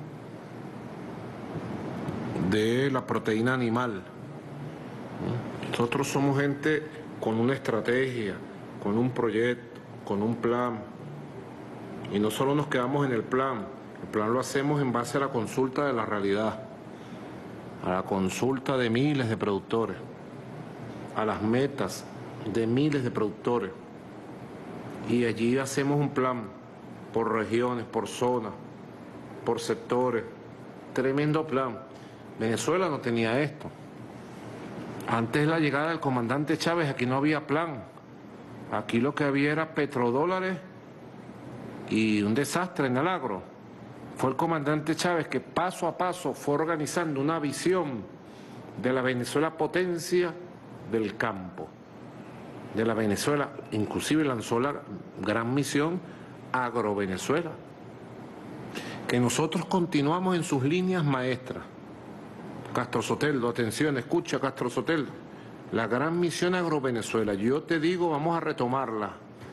de la proteína animal. Nosotros somos gente con una estrategia, con un proyecto, con un plan. Y no solo nos quedamos en el plan, el plan lo hacemos en base a la consulta de la realidad, a la consulta de miles de productores, a las metas de miles de productores. Y allí hacemos un plan por regiones, por zonas, por sectores. Tremendo plan. Venezuela no tenía esto. Antes de la llegada del comandante Chávez aquí no había plan. Aquí lo que había era petrodólares y un desastre en el agro. Fue el comandante Chávez que paso a paso fue organizando una visión de la Venezuela potencia del campo, de la Venezuela, inclusive lanzó la gran misión Agrovenezuela, que nosotros continuamos en sus líneas maestras. Castro Soteldo, atención, escucha Castro Soteldo, la gran misión Agrovenezuela, yo te digo, vamos a retomarla.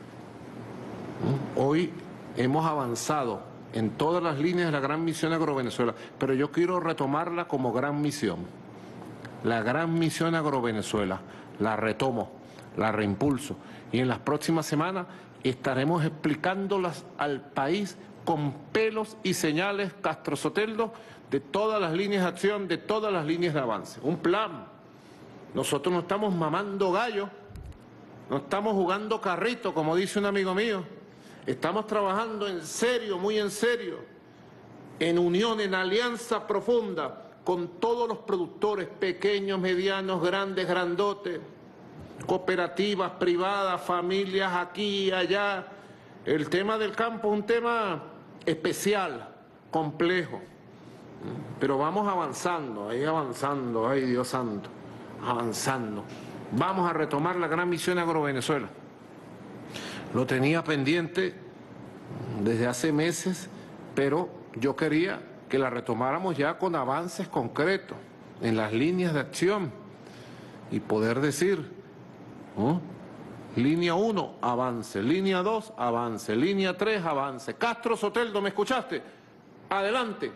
Hoy hemos avanzado en todas las líneas de la gran misión Agrovenezuela, pero yo quiero retomarla como gran misión. La gran misión Agrovenezuela, la retomo, la reimpulso, y en las próximas semanas estaremos explicándolas al país con pelos y señales, Castro Soteldo, de todas las líneas de acción, de todas las líneas de avance. Un plan. Nosotros no estamos mamando gallo, no estamos jugando carrito, como dice un amigo mío. Estamos trabajando en serio, muy en serio, en unión, en alianza profunda con todos los productores, pequeños, medianos, grandes, grandotes, cooperativas, privadas, familias aquí y allá. El tema del campo es un tema especial, complejo, pero vamos avanzando, ahí avanzando, ay Dios santo. avanzando. Vamos a retomar la gran misión Agrovenezuela. Lo tenía pendiente desde hace meses, pero yo quería que la retomáramos ya con avances concretos en las líneas de acción y poder decir, ¿no? Línea uno, avance. Línea dos, avance. Línea tres, avance. Castro Soteldo, ¿me escuchaste? Adelante.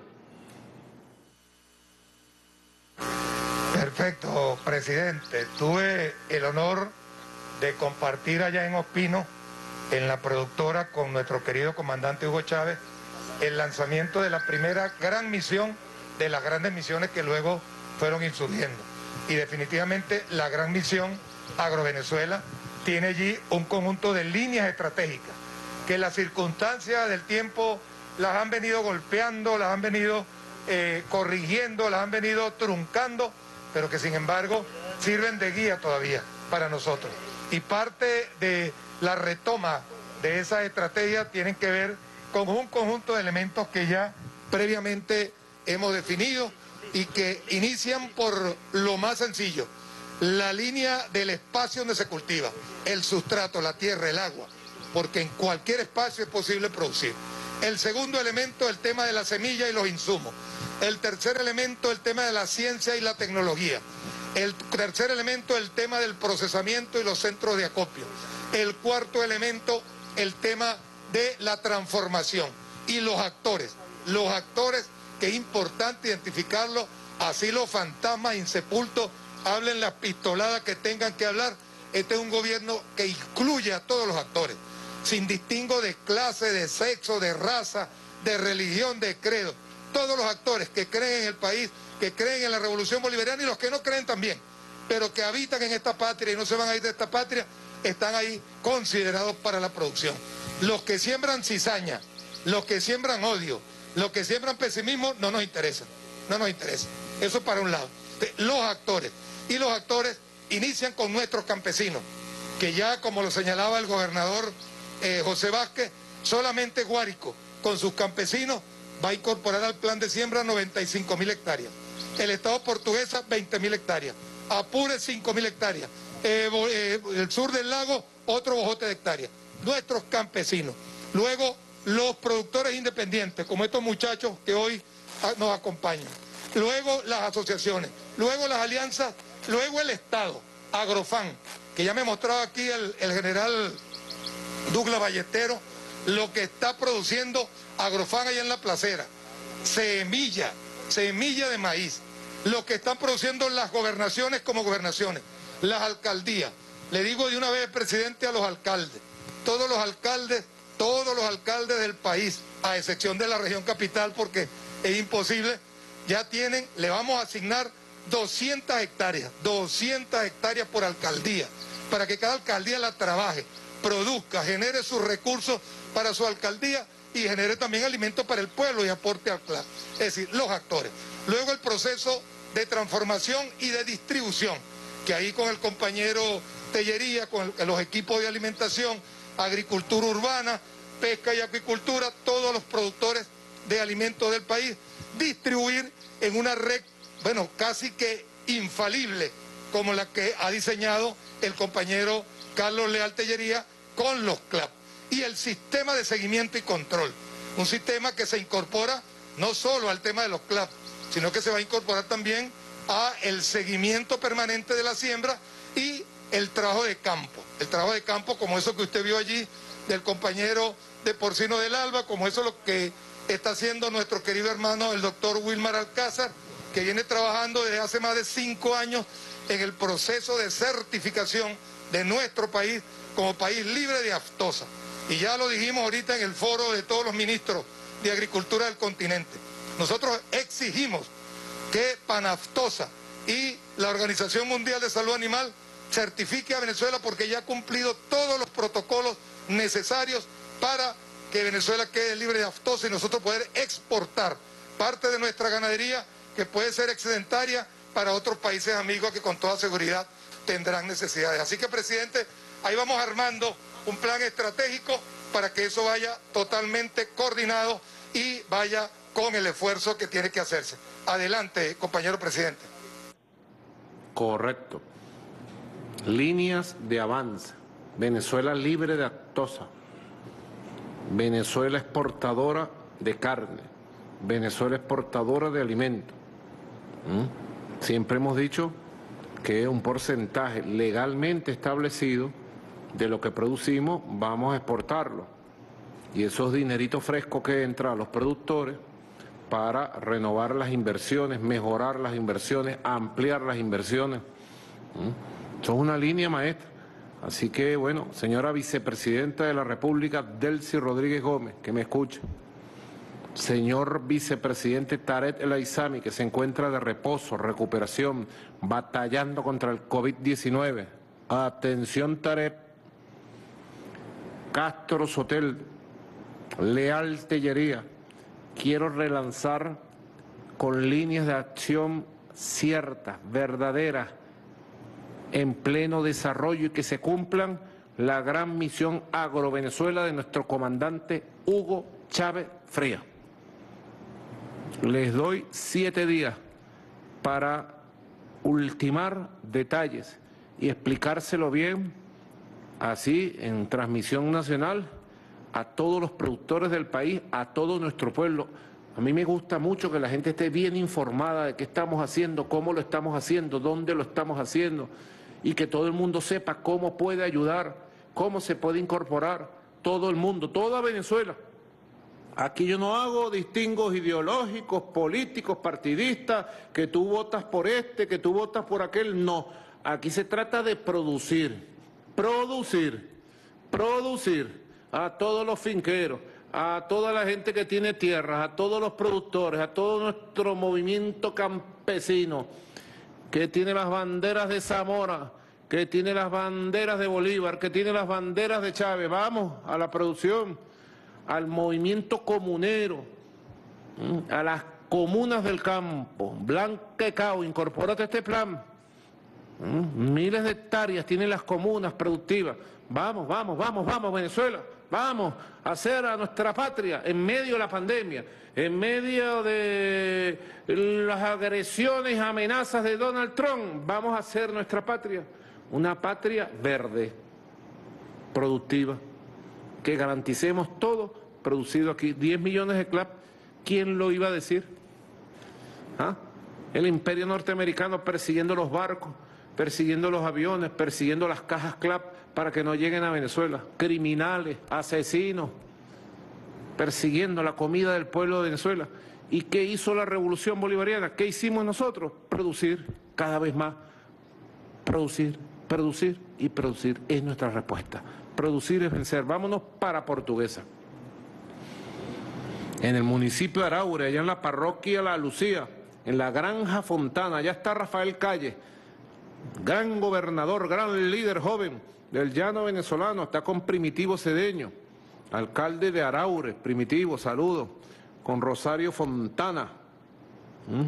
Perfecto, presidente. Tuve el honor de compartir allá en Ospino, en la productora, con nuestro querido comandante Hugo Chávez, el lanzamiento de la primera gran misión de las grandes misiones que luego fueron insurgiendo. Y definitivamente la gran misión Agrovenezuela tiene allí un conjunto de líneas estratégicas que las circunstancias del tiempo las han venido golpeando, las han venido eh, corrigiendo, las han venido truncando, pero que sin embargo sirven de guía todavía para nosotros. Y parte de la retoma de esas estrategias tienen que ver con un conjunto de elementos que ya previamente hemos definido y que inician por lo más sencillo: la línea del espacio donde se cultiva, el sustrato, la tierra, el agua, porque en cualquier espacio es posible producir. El segundo elemento, el tema de la semilla y los insumos. El tercer elemento, el tema de la ciencia y la tecnología. El tercer elemento, el tema del procesamiento y los centros de acopio. El cuarto elemento, el tema de la transformación. Y los actores, los actores que es importante identificarlos, así los fantasmas insepultos hablen las pistoladas que tengan que hablar. Este es un gobierno que incluye a todos los actores, sin distingo de clase, de sexo, de raza, de religión, de credo. Todos los actores que creen en el país, que creen en la revolución bolivariana y los que no creen también, pero que habitan en esta patria y no se van a ir de esta patria, están ahí considerados para la producción. Los que siembran cizaña, los que siembran odio, los que siembran pesimismo, no nos interesan, no nos interesa. Eso para un lado. Los actores. Y los actores inician con nuestros campesinos, que ya, como lo señalaba el gobernador eh, José Vázquez, solamente Guárico, con sus campesinos, va a incorporar al plan de siembra noventa y cinco mil hectáreas. El Estado Portuguesa, veinte mil hectáreas. Apure, cinco mil hectáreas. Eh, eh, el sur del lago, otro bojote de hectáreas. Nuestros campesinos. Luego, los productores independientes, como estos muchachos que hoy nos acompañan. Luego, las asociaciones. Luego, las alianzas. Luego, el Estado, Agrofan, que ya me mostraba aquí el, el general Douglas Ballesteros, lo que está produciendo Agrofan allá en la Placera. Semilla, semilla de maíz. Lo que están produciendo las gobernaciones como gobernaciones, las alcaldías. Le digo de una vez, presidente, a los alcaldes. Todos los alcaldes, todos los alcaldes del país, a excepción de la región capital, porque es imposible, ya tienen, le vamos a asignar doscientas hectáreas, doscientas hectáreas por alcaldía, para que cada alcaldía la trabaje, produzca, genere sus recursos para su alcaldía y genere también alimentos para el pueblo y aporte al C L A. Es decir, los actores. Luego el proceso de transformación y de distribución, que ahí con el compañero Tellería, con el, los equipos de alimentación, agricultura urbana, pesca y acuicultura, todos los productores de alimentos del país, distribuir en una red, bueno, casi que infalible, como la que ha diseñado el compañero Carlos Leal Tellería con los C L A P. Y el sistema de seguimiento y control, un sistema que se incorpora no solo al tema de los C L A P, sino que se va a incorporar también a el seguimiento permanente de la siembra y el trabajo de campo. El trabajo de campo como eso que usted vio allí del compañero de Porcino del Alba, como eso lo que está haciendo nuestro querido hermano el doctor Wilmar Alcázar, que viene trabajando desde hace más de cinco años en el proceso de certificación de nuestro país como país libre de aftosa. Y ya lo dijimos ahorita en el foro de todos los ministros de Agricultura del continente. Nosotros exigimos que Panaftosa y la Organización Mundial de Salud Animal certifique a Venezuela porque ya ha cumplido todos los protocolos necesarios para que Venezuela quede libre de aftosa y nosotros poder exportar parte de nuestra ganadería que puede ser excedentaria para otros países amigos que con toda seguridad tendrán necesidades. Así que, presidente, ahí vamos armando un plan estratégico para que eso vaya totalmente coordinado y vaya con el esfuerzo que tiene que hacerse. Adelante, compañero presidente. Correcto. Líneas de avance. Venezuela libre de lactosa. Venezuela exportadora de carne. Venezuela exportadora de alimentos. ¿Mm? Siempre hemos dicho que un porcentaje legalmente establecido de lo que producimos vamos a exportarlo. Y esos dineritos frescos que entran a los productores para renovar las inversiones, mejorar las inversiones, ampliar las inversiones. ¿Mm? Eso es una línea maestra. Así que, bueno, señora vicepresidenta de la República, Delcy Rodríguez Gómez, que me escuche. Señor vicepresidente Tarek El Aizami, que se encuentra de reposo, recuperación, batallando contra el COVID diecinueve. Atención, Tarek. Castro Sotel, Leal Tellería. Quiero relanzar con líneas de acción ciertas, verdaderas, en pleno desarrollo y que se cumplan la gran misión Agrovenezuela de nuestro comandante Hugo Chávez Frías. Les doy siete días para ultimar detalles y explicárselo bien, así en transmisión nacional, a todos los productores del país, a todo nuestro pueblo. A mí me gusta mucho que la gente esté bien informada de qué estamos haciendo, cómo lo estamos haciendo, dónde lo estamos haciendo, y que todo el mundo sepa cómo puede ayudar, cómo se puede incorporar, todo el mundo, toda Venezuela. Aquí yo no hago distingos ideológicos, políticos, partidistas, que tú votas por este, que tú votas por aquel, no. Aquí se trata de producir, producir, producir a todos los finqueros, a toda la gente que tiene tierras, a todos los productores, a todo nuestro movimiento campesino, que tiene las banderas de Zamora, que tiene las banderas de Bolívar, que tiene las banderas de Chávez. Vamos a la producción, al movimiento comunero, a las comunas del campo. Blanquecao, incorpórate a este plan. Miles de hectáreas tienen las comunas productivas. Vamos, vamos, vamos, vamos, Venezuela. Vamos a hacer a nuestra patria en medio de la pandemia, en medio de las agresiones, amenazas de Donald Trump. Vamos a hacer nuestra patria una patria verde, productiva, que garanticemos todo producido aquí. diez millones de C L A P, ¿quién lo iba a decir? ¿Ah? El imperio norteamericano persiguiendo los barcos, persiguiendo los aviones, persiguiendo las cajas C L A P para que no lleguen a Venezuela. Criminales, asesinos, persiguiendo la comida del pueblo de Venezuela. ¿Y qué hizo la revolución bolivariana? ¿Qué hicimos nosotros? Producir cada vez más. Producir, producir y producir es nuestra respuesta. Producir es vencer. Vámonos para Portuguesa. En el municipio de Araure, allá en la parroquia La Lucía, en la Granja Fontana, allá está Rafael Calle, gran gobernador, gran líder joven del llano venezolano, está con Primitivo Cedeño, alcalde de Araure. Primitivo, saludo, con Rosario Fontana, ¿Mm?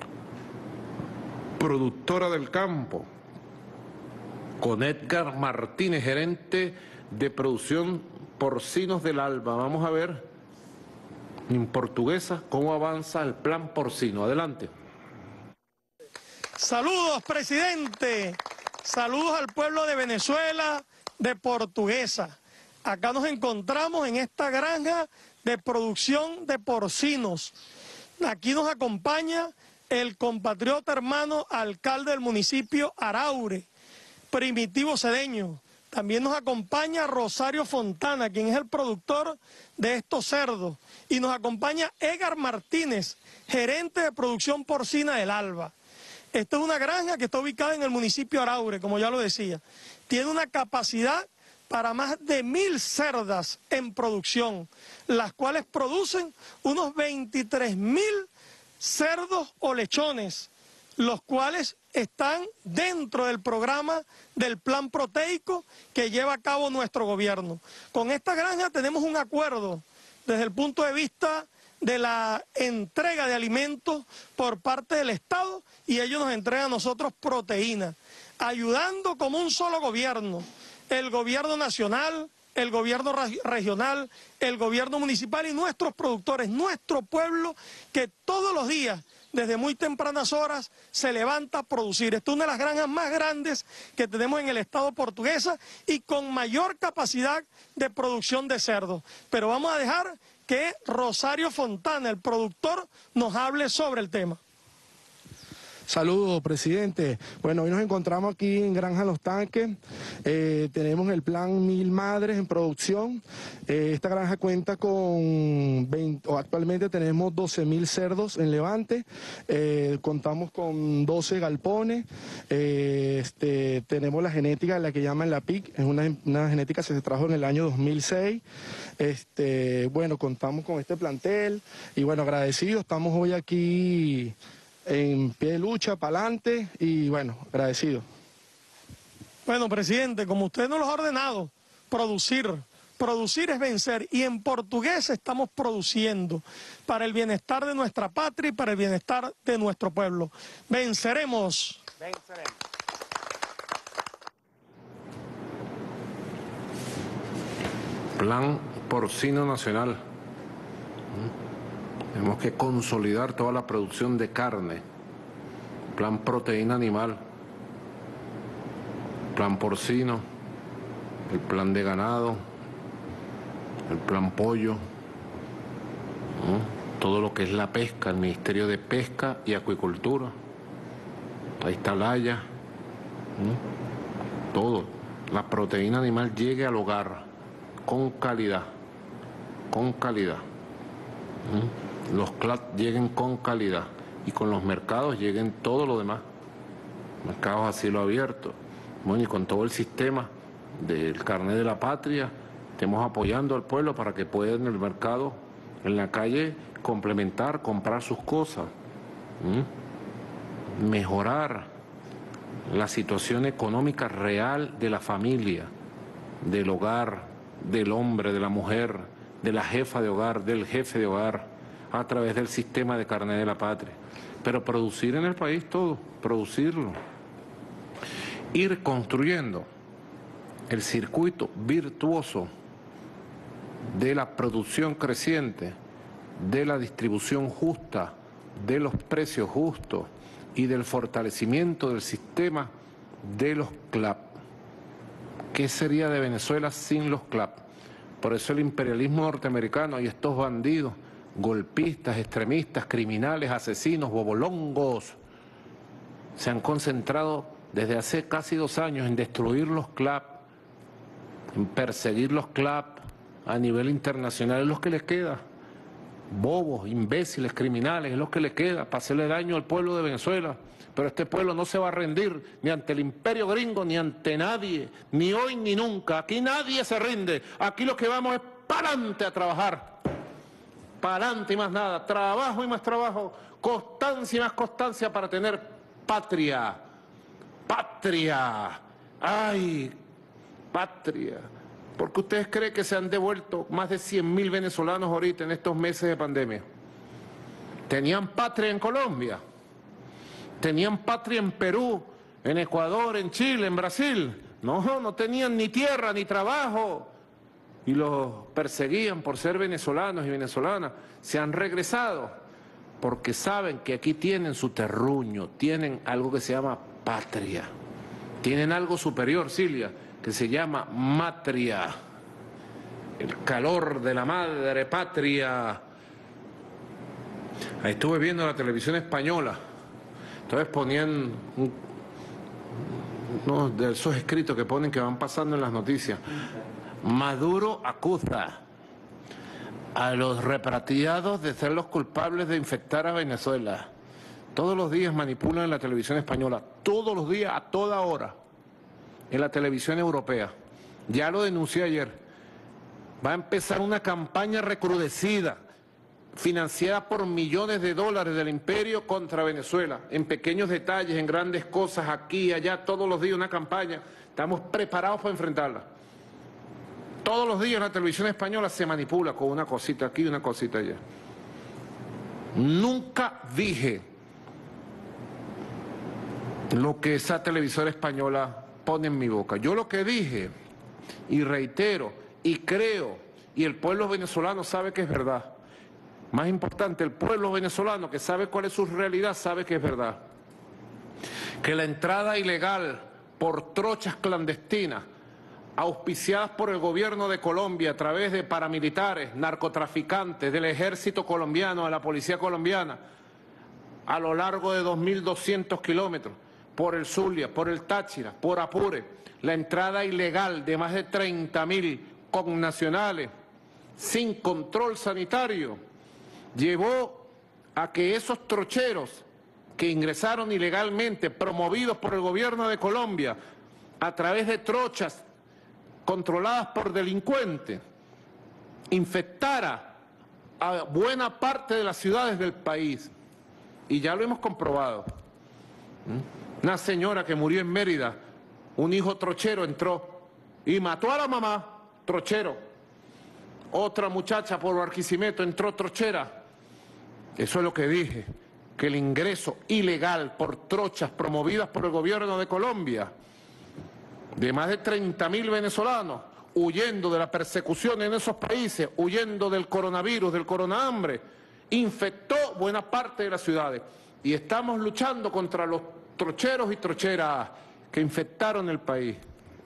productora del campo, con Edgar Martínez, gerente de producción porcinos del Alba. Vamos a ver en Portuguesa cómo avanza el plan porcino. Adelante. Saludos, presidente. Saludos al pueblo de Venezuela, de Portuguesa. Acá nos encontramos en esta granja de producción de porcinos. Aquí nos acompaña el compatriota hermano alcalde del municipio Araure, Primitivo Cedeño. También nos acompaña Rosario Fontana, quien es el productor de estos cerdos. Y nos acompaña Edgar Martínez, gerente de producción porcina del Alba. Esta es una granja que está ubicada en el municipio Araure, como ya lo decía. Tiene una capacidad para más de mil cerdas en producción, las cuales producen unos veintitrés mil cerdos o lechones, los cuales están dentro del programa del plan proteico que lleva a cabo nuestro gobierno. Con esta granja tenemos un acuerdo desde el punto de vista de la entrega de alimentos por parte del Estado, y ellos nos entregan a nosotros proteína, ayudando como un solo gobierno, el gobierno nacional, el gobierno regional, el gobierno municipal y nuestros productores, nuestro pueblo, que todos los días desde muy tempranas horas se levanta a producir. Esta es una de las granjas más grandes que tenemos en el estado Portuguesa y con mayor capacidad de producción de cerdo. Pero vamos a dejar que Rosario Fontana, el productor, nos hable sobre el tema. Saludos, presidente. Bueno, hoy nos encontramos aquí en Granja Los Tanques. Eh, tenemos el plan Mil Madres en producción. Eh, esta granja cuenta con veinte, o actualmente tenemos doce mil cerdos en Levante. Eh, contamos con doce galpones. Eh, este, tenemos la genética de la que llaman la P I C. Es una, una genética que se trajo en el año dos mil seis. Este, bueno, contamos con este plantel. Y bueno, agradecidos. Estamos hoy aquí en pie de lucha, para adelante y bueno, agradecido. Bueno, presidente, como usted nos lo ha ordenado, producir, producir es vencer y en Portuguesa estamos produciendo para el bienestar de nuestra patria y para el bienestar de nuestro pueblo. Venceremos. Venceremos. Plan Porcino Nacional. Tenemos que consolidar toda la producción de carne, plan proteína animal, plan porcino, el plan de ganado, el plan pollo, ¿no? Todo lo que es la pesca, el Ministerio de Pesca y Acuicultura, ahí está la Haya, ¿no? Todo, la proteína animal llegue al hogar con calidad, con calidad. ¿no? Los C L A T lleguen con calidad y con los mercados lleguen todo lo demás. Mercados a cielo abierto. Bueno, y con todo el sistema del carnet de la patria, estemos apoyando al pueblo para que pueda en el mercado, en la calle, complementar, comprar sus cosas. ¿Mm? Mejorar la situación económica real de la familia, del hogar, del hombre, de la mujer, de la jefa de hogar, del jefe de hogar, a través del sistema de carnet de la patria. Pero producir en el país todo, producirlo. Ir construyendo el circuito virtuoso de la producción creciente, de la distribución justa, de los precios justos y del fortalecimiento del sistema de los C L A P. ¿Qué sería de Venezuela sin los C L A P? Por eso el imperialismo norteamericano y estos bandidos, golpistas, extremistas, criminales, asesinos, bobolongos, se han concentrado desde hace casi dos años en destruir los C L A P, en perseguir los C L A P a nivel internacional. Es lo que les queda. Bobos, imbéciles, criminales, es lo que les queda para hacerle daño al pueblo de Venezuela. Pero este pueblo no se va a rendir ni ante el imperio gringo, ni ante nadie, ni hoy ni nunca. Aquí nadie se rinde. Aquí lo que vamos es para adelante a trabajar. Para adelante y más nada. Trabajo y más trabajo. Constancia y más constancia para tener patria. Patria. ¡Ay! Patria. ¿Por qué ustedes creen que se han devuelto más de cien mil venezolanos ahorita en estos meses de pandemia? ¿Tenían patria en Colombia? ¿Tenían patria en Perú, en Ecuador, en Chile, en Brasil? No, no tenían ni tierra ni trabajo. Y los perseguían por ser venezolanos y venezolanas. Se han regresado porque saben que aquí tienen su terruño, tienen algo que se llama patria. Tienen algo superior, Silvia, que se llama matria. El calor de la madre patria. Ahí estuve viendo la televisión española. Entonces ponían un, uno de esos escritos que ponen que van pasando en las noticias. Maduro acusa a los repatriados de ser los culpables de infectar a Venezuela. Todos los días manipulan en la televisión española, todos los días, a toda hora, en la televisión europea. Ya lo denuncié ayer. Va a empezar una campaña recrudecida, financiada por millones de dólares del imperio contra Venezuela, en pequeños detalles, en grandes cosas, aquí y allá, todos los días una campaña. Estamos preparados para enfrentarla. Todos los días en la televisión española se manipula con una cosita aquí y una cosita allá. Nunca dije lo que esa televisora española pone en mi boca. Yo lo que dije, y reitero, y creo, y el pueblo venezolano sabe que es verdad, Más importante, el pueblo venezolano que sabe cuál es su realidad, sabe que es verdad. Que la entrada ilegal por trochas clandestinas, auspiciadas por el gobierno de Colombia a través de paramilitares, narcotraficantes, del ejército colombiano, de la policía colombiana, a lo largo de dos mil doscientos kilómetros, por el Zulia, por el Táchira, por Apure, la entrada ilegal de más de treinta mil connacionales sin control sanitario, llevó a que esos trocheros que ingresaron ilegalmente, promovidos por el gobierno de Colombia, a través de trochas controladas por delincuentes, infectara a buena parte de las ciudades del país. Y ya lo hemos comprobado. Una señora que murió en Mérida, un hijo trochero entró y mató a la mamá, trochero. Otra muchacha por Barquisimeto entró trochera. Eso es lo que dije, que el ingreso ilegal por trochas promovidas por el gobierno de Colombia, de más de treinta mil venezolanos, huyendo de la persecución en esos países, huyendo del coronavirus, del coronahambre, infectó buena parte de las ciudades. Y estamos luchando contra los trocheros y trocheras que infectaron el país.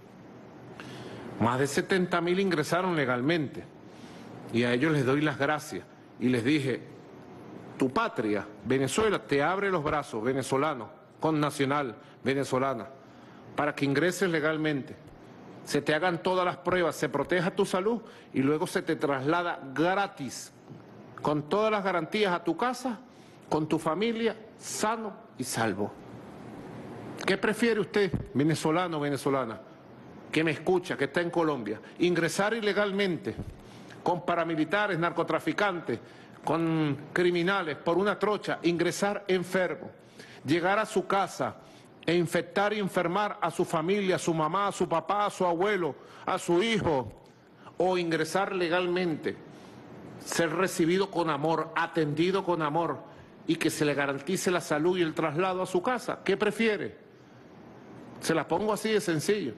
Más de setenta mil ingresaron legalmente. Y a ellos les doy las gracias. Y les dije, tu patria, Venezuela, te abre los brazos, venezolano, connacional, venezolana, para que ingreses legalmente, se te hagan todas las pruebas, se proteja tu salud y luego se te traslada gratis, con todas las garantías a tu casa, con tu familia, sano y salvo. ¿Qué prefiere usted, venezolano o venezolana, que me escucha, que está en Colombia? Ingresar ilegalmente, con paramilitares, narcotraficantes, con criminales, por una trocha, ingresar enfermo, llegar a su casa e infectar y enfermar a su familia, a su mamá, a su papá, a su abuelo, a su hijo, o ingresar legalmente, ser recibido con amor, atendido con amor y que se le garantice la salud y el traslado a su casa. ¿Qué prefiere? Se la pongo así de sencillo.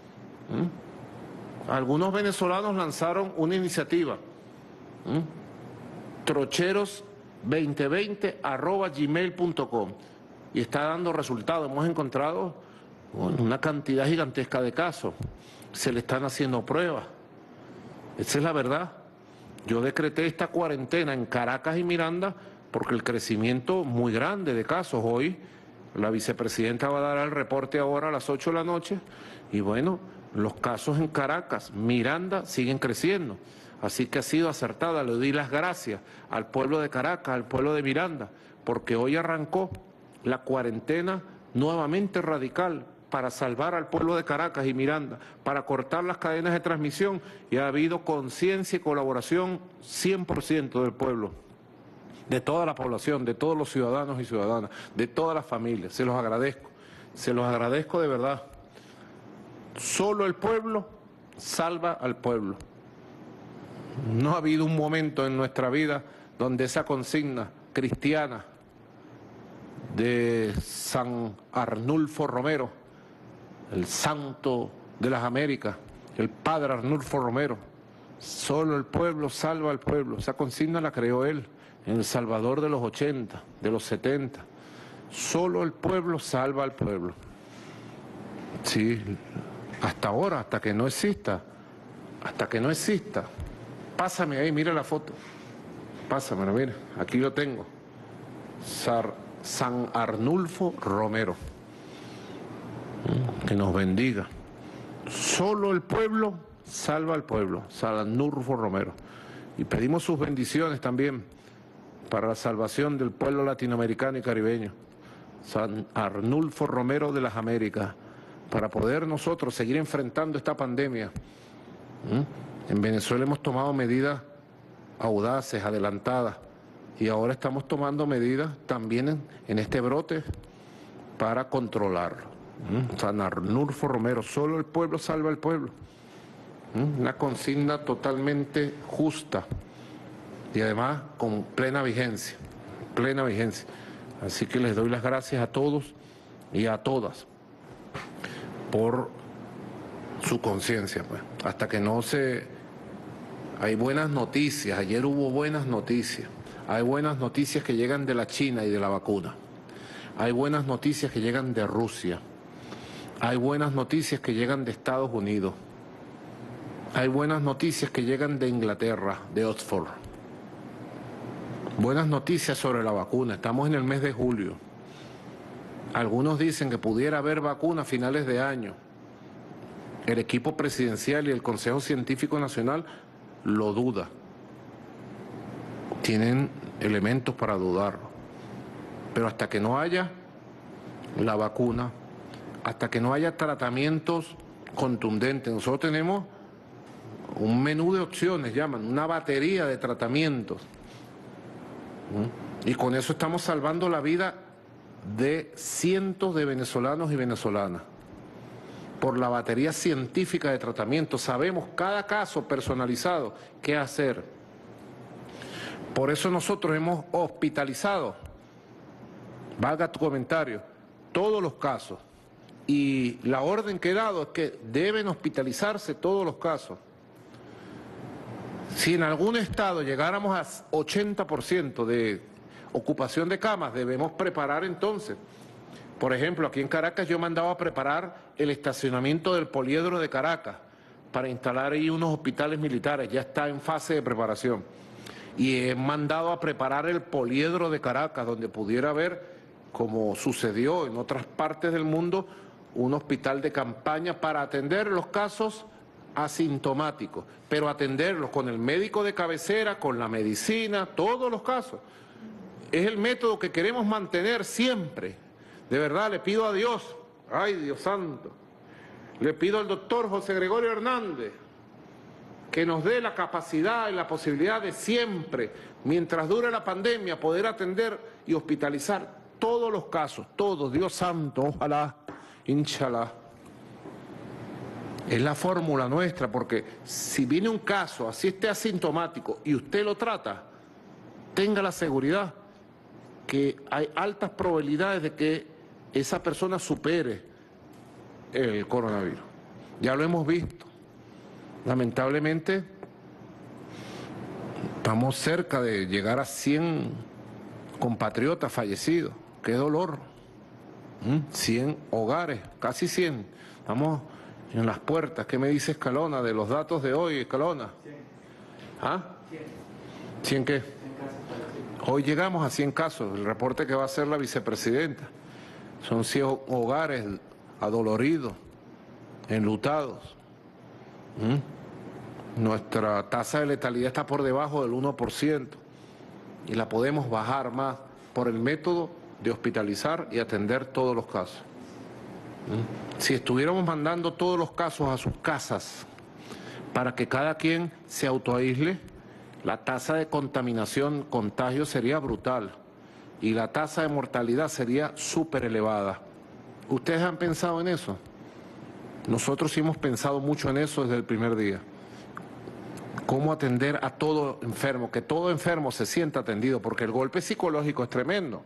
¿Mm? Algunos venezolanos lanzaron una iniciativa, ¿Mm? trocheros veinte veinte arroba gmail punto com, y está dando resultados. Hemos encontrado bueno, una cantidad gigantesca de casos, se le están haciendo pruebas. Esa es la verdad. Yo decreté esta cuarentena en Caracas y Miranda porque el crecimiento muy grande de casos. Hoy la vicepresidenta va a dar el reporte ahora a las ocho de la noche y bueno, los casos en Caracas, Miranda siguen creciendo. Así que ha sido acertada, le doy las gracias al pueblo de Caracas, al pueblo de Miranda, porque hoy arrancó la cuarentena nuevamente radical para salvar al pueblo de Caracas y Miranda, para cortar las cadenas de transmisión, y ha habido conciencia y colaboración cien por ciento del pueblo, de toda la población, de todos los ciudadanos y ciudadanas, de todas las familias. Se los agradezco, se los agradezco de verdad. Solo el pueblo salva al pueblo. No ha habido un momento en nuestra vida donde esa consigna cristiana de San Arnulfo Romero, el santo de las Américas, el padre Arnulfo Romero, solo el pueblo salva al pueblo. Esa consigna la creó él en El Salvador de los ochenta, de los setenta. Solo el pueblo salva al pueblo. Sí, hasta ahora, hasta que no exista, hasta que no exista. Pásame ahí, mira la foto. Pásamela, mira, aquí lo tengo. Sar, San Arnulfo Romero. Que nos bendiga. Solo el pueblo salva al pueblo. San Arnulfo Romero. Y pedimos sus bendiciones también para la salvación del pueblo latinoamericano y caribeño. San Arnulfo Romero de las Américas, para poder nosotros seguir enfrentando esta pandemia. ¿Mm? En Venezuela hemos tomado medidas audaces, adelantadas, y ahora estamos tomando medidas también en, en este brote para controlarlo. ¿Mm? San Arnulfo Romero, solo el pueblo salva al pueblo. ¿Mm? Una consigna totalmente justa y además con plena vigencia, plena vigencia. Así que les doy las gracias a todos y a todas por su conciencia, pues. Hasta que no se... Hay buenas noticias, ayer hubo buenas noticias. Hay buenas noticias que llegan de la China y de la vacuna. Hay buenas noticias que llegan de Rusia. Hay buenas noticias que llegan de Estados Unidos. Hay buenas noticias que llegan de Inglaterra, de Oxford. Buenas noticias sobre la vacuna. Estamos en el mes de julio. Algunos dicen que pudiera haber vacuna a finales de año. El equipo presidencial y el Consejo Científico Nacional lo duda. Tienen elementos para dudarlo. Pero hasta que no haya la vacuna, hasta que no haya tratamientos contundentes, nosotros tenemos un menú de opciones, llaman, una batería de tratamientos. Y con eso estamos salvando la vida de cientos de venezolanos y venezolanas. Por la batería científica de tratamiento, sabemos cada caso personalizado qué hacer. Por eso nosotros hemos hospitalizado, valga tu comentario, todos los casos. Y la orden que he dado es que deben hospitalizarse todos los casos. Si en algún estado llegáramos a ochenta por ciento de ocupación de camas, debemos preparar entonces. Por ejemplo, aquí en Caracas yo mandaba a preparar el estacionamiento del Poliedro de Caracas para instalar ahí unos hospitales militares, ya está en fase de preparación. Y he mandado a preparar el Poliedro de Caracas, donde pudiera haber, como sucedió en otras partes del mundo, un hospital de campaña para atender los casos asintomáticos, pero atenderlos con el médico de cabecera, con la medicina, todos los casos. Es el método que queremos mantener siempre. De verdad, le pido a Dios, ay Dios santo, le pido al doctor José Gregorio Hernández que nos dé la capacidad y la posibilidad de siempre, mientras dure la pandemia, poder atender y hospitalizar todos los casos, todos, Dios santo, ojalá, inshallah. Es la fórmula nuestra, porque si viene un caso, así esté asintomático, y usted lo trata, tenga la seguridad que hay altas probabilidades de que esa persona supere el coronavirus. Ya lo hemos visto. Lamentablemente, estamos cerca de llegar a cien compatriotas fallecidos. ¡Qué dolor! ¿Mm? cien hogares, casi cien. Estamos en las puertas. ¿Qué me dice Escalona de los datos de hoy, Escalona? ¿Ah? ¿cien qué? Hoy llegamos a cien casos, el reporte que va a hacer la vicepresidenta. Son cien hogares adoloridos, enlutados. ¿Mm? Nuestra tasa de letalidad está por debajo del uno por ciento y la podemos bajar más por el método de hospitalizar y atender todos los casos. ¿Mm? Si estuviéramos mandando todos los casos a sus casas para que cada quien se autoaísle, la tasa de contaminación, contagio sería brutal y la tasa de mortalidad sería súper elevada. ¿Ustedes han pensado en eso? Nosotros sí hemos pensado mucho en eso desde el primer día. Cómo atender a todo enfermo, que todo enfermo se sienta atendido, porque el golpe psicológico es tremendo.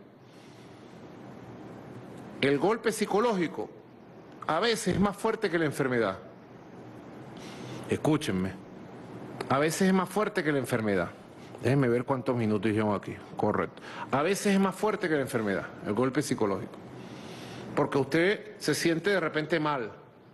El golpe psicológico a veces es más fuerte que la enfermedad. Escúchenme, a veces es más fuerte que la enfermedad. Déjenme ver cuántos minutos llevo aquí, correcto. A veces es más fuerte que la enfermedad, el golpe psicológico. Porque usted se siente de repente mal.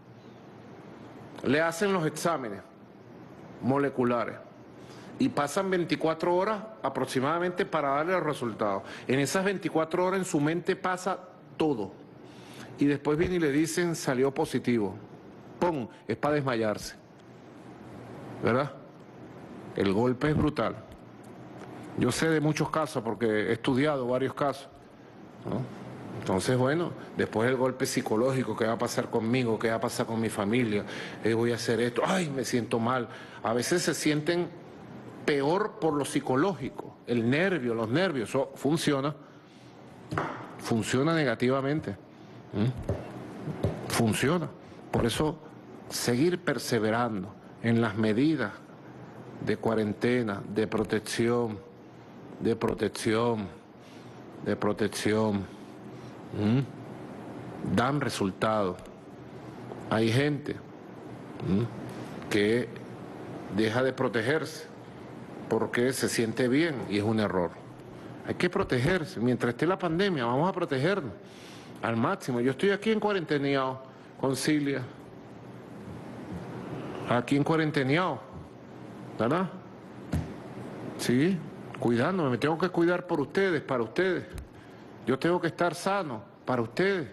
Le hacen los exámenes moleculares y pasan veinticuatro horas aproximadamente para darle los resultados. En esas veinticuatro horas en su mente pasa todo. Y después viene y le dicen salió positivo. ¡Pum! Es para desmayarse. ¿Verdad? El golpe es brutal. Yo sé de muchos casos porque he estudiado varios casos, ¿no? Entonces, bueno, después el golpe psicológico, ¿qué va a pasar conmigo? ¿Qué va a pasar con mi familia? Eh, voy a hacer esto, ¡ay, me siento mal! A veces se sienten peor por lo psicológico, el nervio, los nervios, eso funciona, funciona negativamente, ¿Mm? funciona. Por eso, seguir perseverando en las medidas de cuarentena, de protección, de protección, de protección, ¿Mm? dan resultados. Hay gente ¿Mm? que deja de protegerse porque se siente bien y es un error. Hay que protegerse. Mientras esté la pandemia, vamos a protegernos al máximo. Yo estoy aquí en cuarenteneado con Cilia. Aquí en cuarenteneado, ¿verdad? Sí, cuidándome. Me tengo que cuidar por ustedes, para ustedes. Yo tengo que estar sano para ustedes.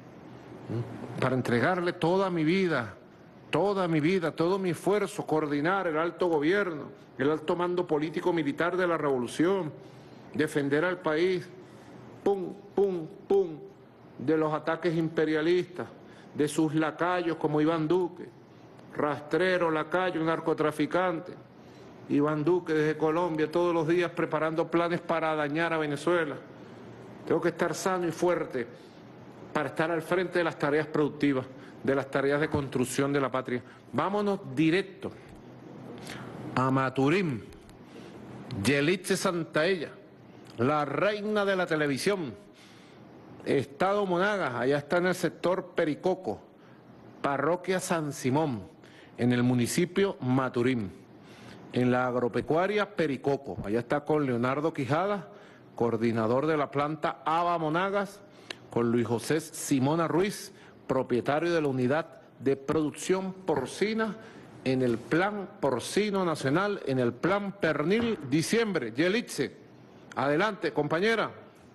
Para entregarle toda mi vida, toda mi vida, todo mi esfuerzo, coordinar el alto gobierno, el alto mando político-militar de la revolución, defender al país, pum, pum, pum, de los ataques imperialistas, de sus lacayos como Iván Duque, rastrero, lacayo, narcotraficante. Iván Duque desde Colombia todos los días preparando planes para dañar a Venezuela. Tengo que estar sano y fuerte para estar al frente de las tareas productivas, de las tareas de construcción de la patria. Vámonos directo a Maturín. Yelitza Santaella, la reina de la televisión, Estado Monagas, allá está en el sector Pericoco, Parroquia San Simón, en el municipio Maturín, en la agropecuaria Pericoco. Allá está con Leonardo Quijada, coordinador de la planta Aba Monagas, con Luis José Simona Ruiz, propietario de la unidad de producción porcina en el Plan Porcino Nacional, en el Plan Pernil Diciembre. Yelitze, adelante, compañera.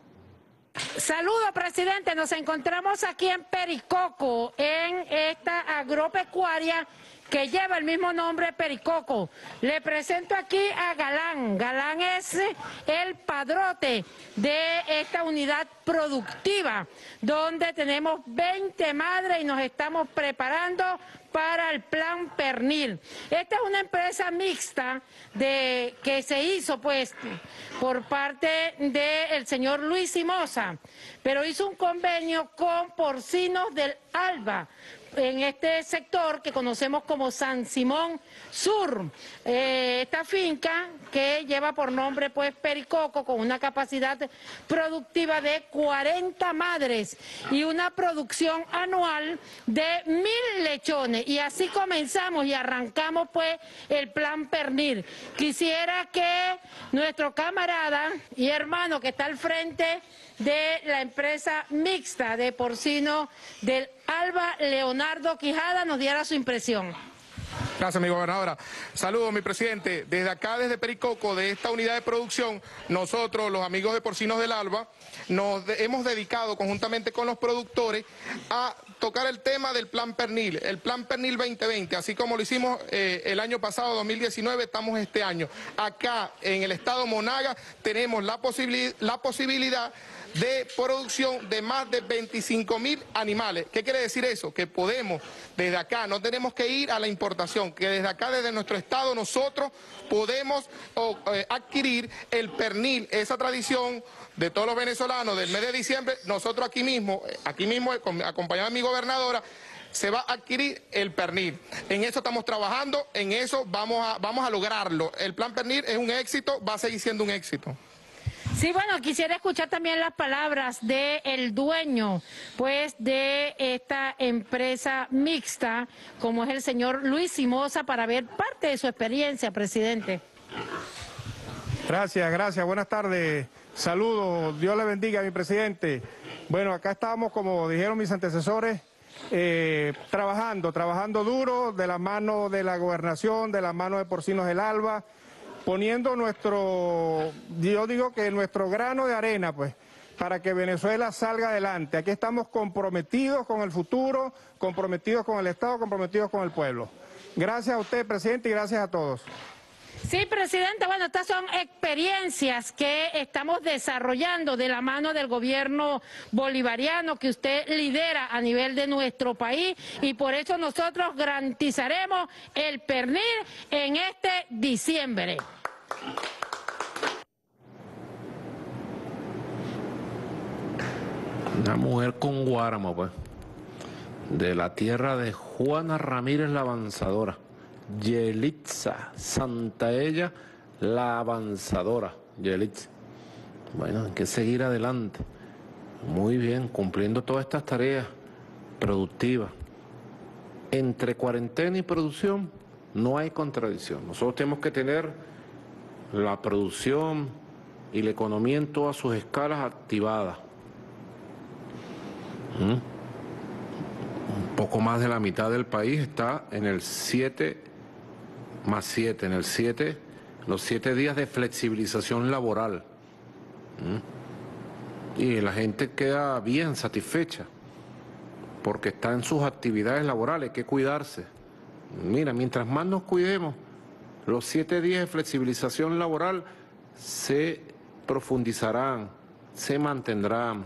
Saludos, presidente. Nos encontramos aquí en Pericoco, en esta agropecuaria que lleva el mismo nombre, Pericoco. Le presento aquí a Galán. Galán es el padrote de esta unidad productiva, donde tenemos veinte madres y nos estamos preparando para el plan Pernil. Esta es una empresa mixta de, que se hizo pues por parte del señor Luis Simosa, pero hizo un convenio con Porcinos del Alba, en este sector que conocemos como San Simón Sur. Eh, esta finca que lleva por nombre pues Pericoco, con una capacidad productiva de cuarenta madres y una producción anual de mil lechones. Y así comenzamos y arrancamos pues el plan Pernil. Quisiera que nuestro camarada y hermano que está al frente de la empresa mixta de porcino del Alba, Leonardo Quijada, nos diera su impresión. Gracias, mi gobernadora. Saludos, mi presidente. Desde acá, desde Pericoco, de esta unidad de producción, nosotros, los amigos de Porcinos del Alba, nos de, hemos dedicado conjuntamente con los productores a tocar el tema del Plan Pernil, el Plan Pernil veinte veinte, así como lo hicimos eh, el año pasado, dos mil diecinueve, estamos este año. Acá, en el estado Monagas, tenemos la, posibil la posibilidad de producción de más de veinticinco mil animales. ¿Qué quiere decir eso? Que podemos, desde acá, no tenemos que ir a la importación, que desde acá, desde nuestro estado, nosotros podemos oh, eh, adquirir el pernil, esa tradición de todos los venezolanos del mes de diciembre. Nosotros aquí mismo, aquí mismo, acompañado de mi gobernadora, se va a adquirir el pernil. En eso estamos trabajando, en eso vamos a, vamos a lograrlo. El plan pernil es un éxito, va a seguir siendo un éxito. Sí, bueno, quisiera escuchar también las palabras del dueño, pues, de esta empresa mixta, como es el señor Luis Simosa, para ver parte de su experiencia, presidente. Gracias, gracias. Buenas tardes. Saludos. Dios le bendiga, mi presidente. Bueno, acá estamos, como dijeron mis antecesores, eh, trabajando, trabajando duro, de la mano de la gobernación, de la mano de Porcinos del Alba, poniendo nuestro, yo digo que nuestro grano de arena, pues, para que Venezuela salga adelante. Aquí estamos comprometidos con el futuro, comprometidos con el Estado, comprometidos con el pueblo. Gracias a usted, presidente, y gracias a todos. Sí, presidente, bueno, estas son experiencias que estamos desarrollando de la mano del gobierno bolivariano que usted lidera a nivel de nuestro país, y por eso nosotros garantizaremos el pernil en este diciembre. Una mujer con guáramo, pues, de la tierra de Juana Ramírez la Avanzadora. Yelitza Santaella la Avanzadora. Yelitza. Bueno, hay que seguir adelante. Muy bien, cumpliendo todas estas tareas productivas. Entre cuarentena y producción no hay contradicción. Nosotros tenemos que tener la producción y la economía en todas sus escalas activada. ¿Mm? Un poco más de la mitad del país está en el siete más siete, en el siete, los siete días de flexibilización laboral. ¿Mm? Y la gente queda bien satisfecha porque está en sus actividades laborales, hay que cuidarse. Mira, mientras más nos cuidemos, los siete días de flexibilización laboral se profundizarán, se mantendrán.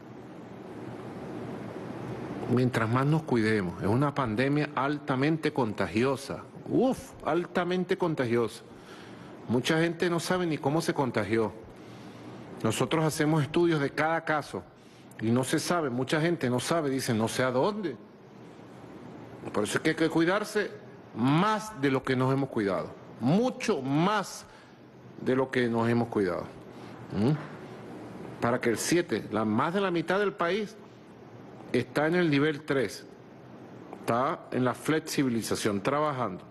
Mientras más nos cuidemos, es una pandemia altamente contagiosa, uf, altamente contagiosa. Mucha gente no sabe ni cómo se contagió. Nosotros hacemos estudios de cada caso y no se sabe, mucha gente no sabe, dice no sé a dónde. Por eso es que hay que cuidarse más de lo que nos hemos cuidado, mucho más de lo que nos hemos cuidado. ¿Mm? Para que el siete, la, más de la mitad del país, está en el nivel tres, está en la flexibilización, trabajando.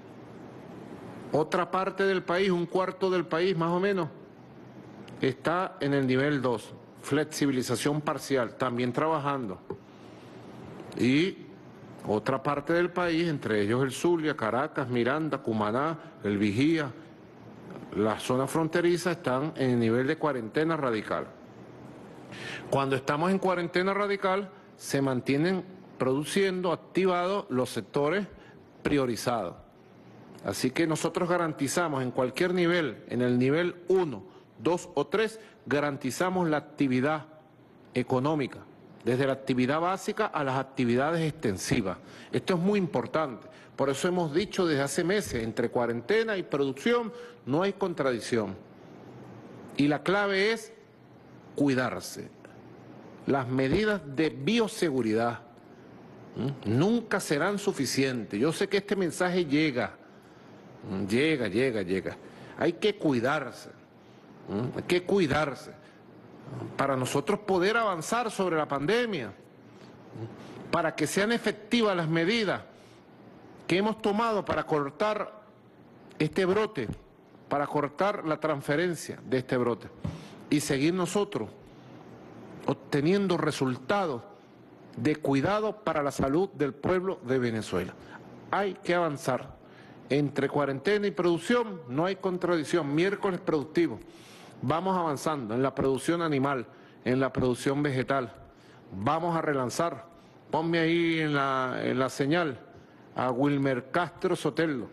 Otra parte del país, un cuarto del país más o menos, está en el nivel dos, flexibilización parcial, también trabajando. Y otra parte del país, entre ellos el Zulia, Caracas, Miranda, Cumaná, el Vigía, las zonas fronterizas están en el nivel de cuarentena radical. Cuando estamos en cuarentena radical, se mantienen produciendo, activados los sectores priorizados. Así que nosotros garantizamos en cualquier nivel, en el nivel uno, dos o tres, garantizamos la actividad económica, desde la actividad básica a las actividades extensivas. Esto es muy importante. Por eso hemos dicho desde hace meses, entre cuarentena y producción no hay contradicción. Y la clave es cuidarse. Las medidas de bioseguridad ¿m? nunca serán suficientes. Yo sé que este mensaje llega, llega, llega, llega. Hay que cuidarse, ¿m? hay que cuidarse para nosotros poder avanzar sobre la pandemia, para que sean efectivas las medidas que hemos tomado para cortar este brote, para cortar la transferencia de este brote y seguir nosotros obteniendo resultados de cuidado para la salud del pueblo de Venezuela. Hay que avanzar. Entre cuarentena y producción no hay contradicción. Miércoles productivo. Vamos avanzando en la producción animal, en la producción vegetal. Vamos a relanzar. Ponme ahí en la, en la señal a Wilmer Castro Soteldo,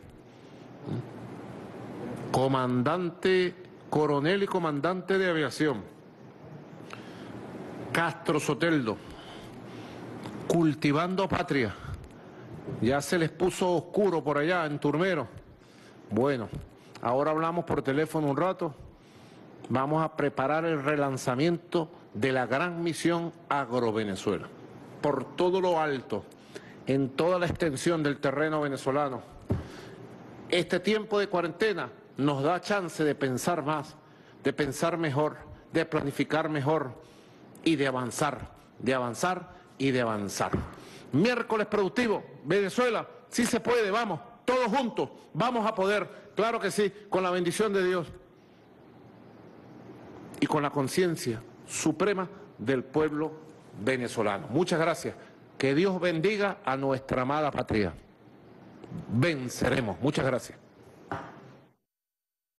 comandante, coronel y comandante de aviación. Castro Soteldo, cultivando patria. Ya se les puso oscuro por allá en Turmero. Bueno, ahora hablamos por teléfono un rato. Vamos a preparar el relanzamiento de la gran misión Agrovenezuela. Por todo lo alto, en toda la extensión del terreno venezolano. Este tiempo de cuarentena nos da chance de pensar más, de pensar mejor, de planificar mejor y de avanzar, de avanzar y de avanzar. Miércoles productivo, Venezuela, sí se puede, vamos, todos juntos, vamos a poder, claro que sí, con la bendición de Dios y con la conciencia suprema del pueblo venezolano. Muchas gracias. Que Dios bendiga a nuestra amada patria. Venceremos. Muchas gracias.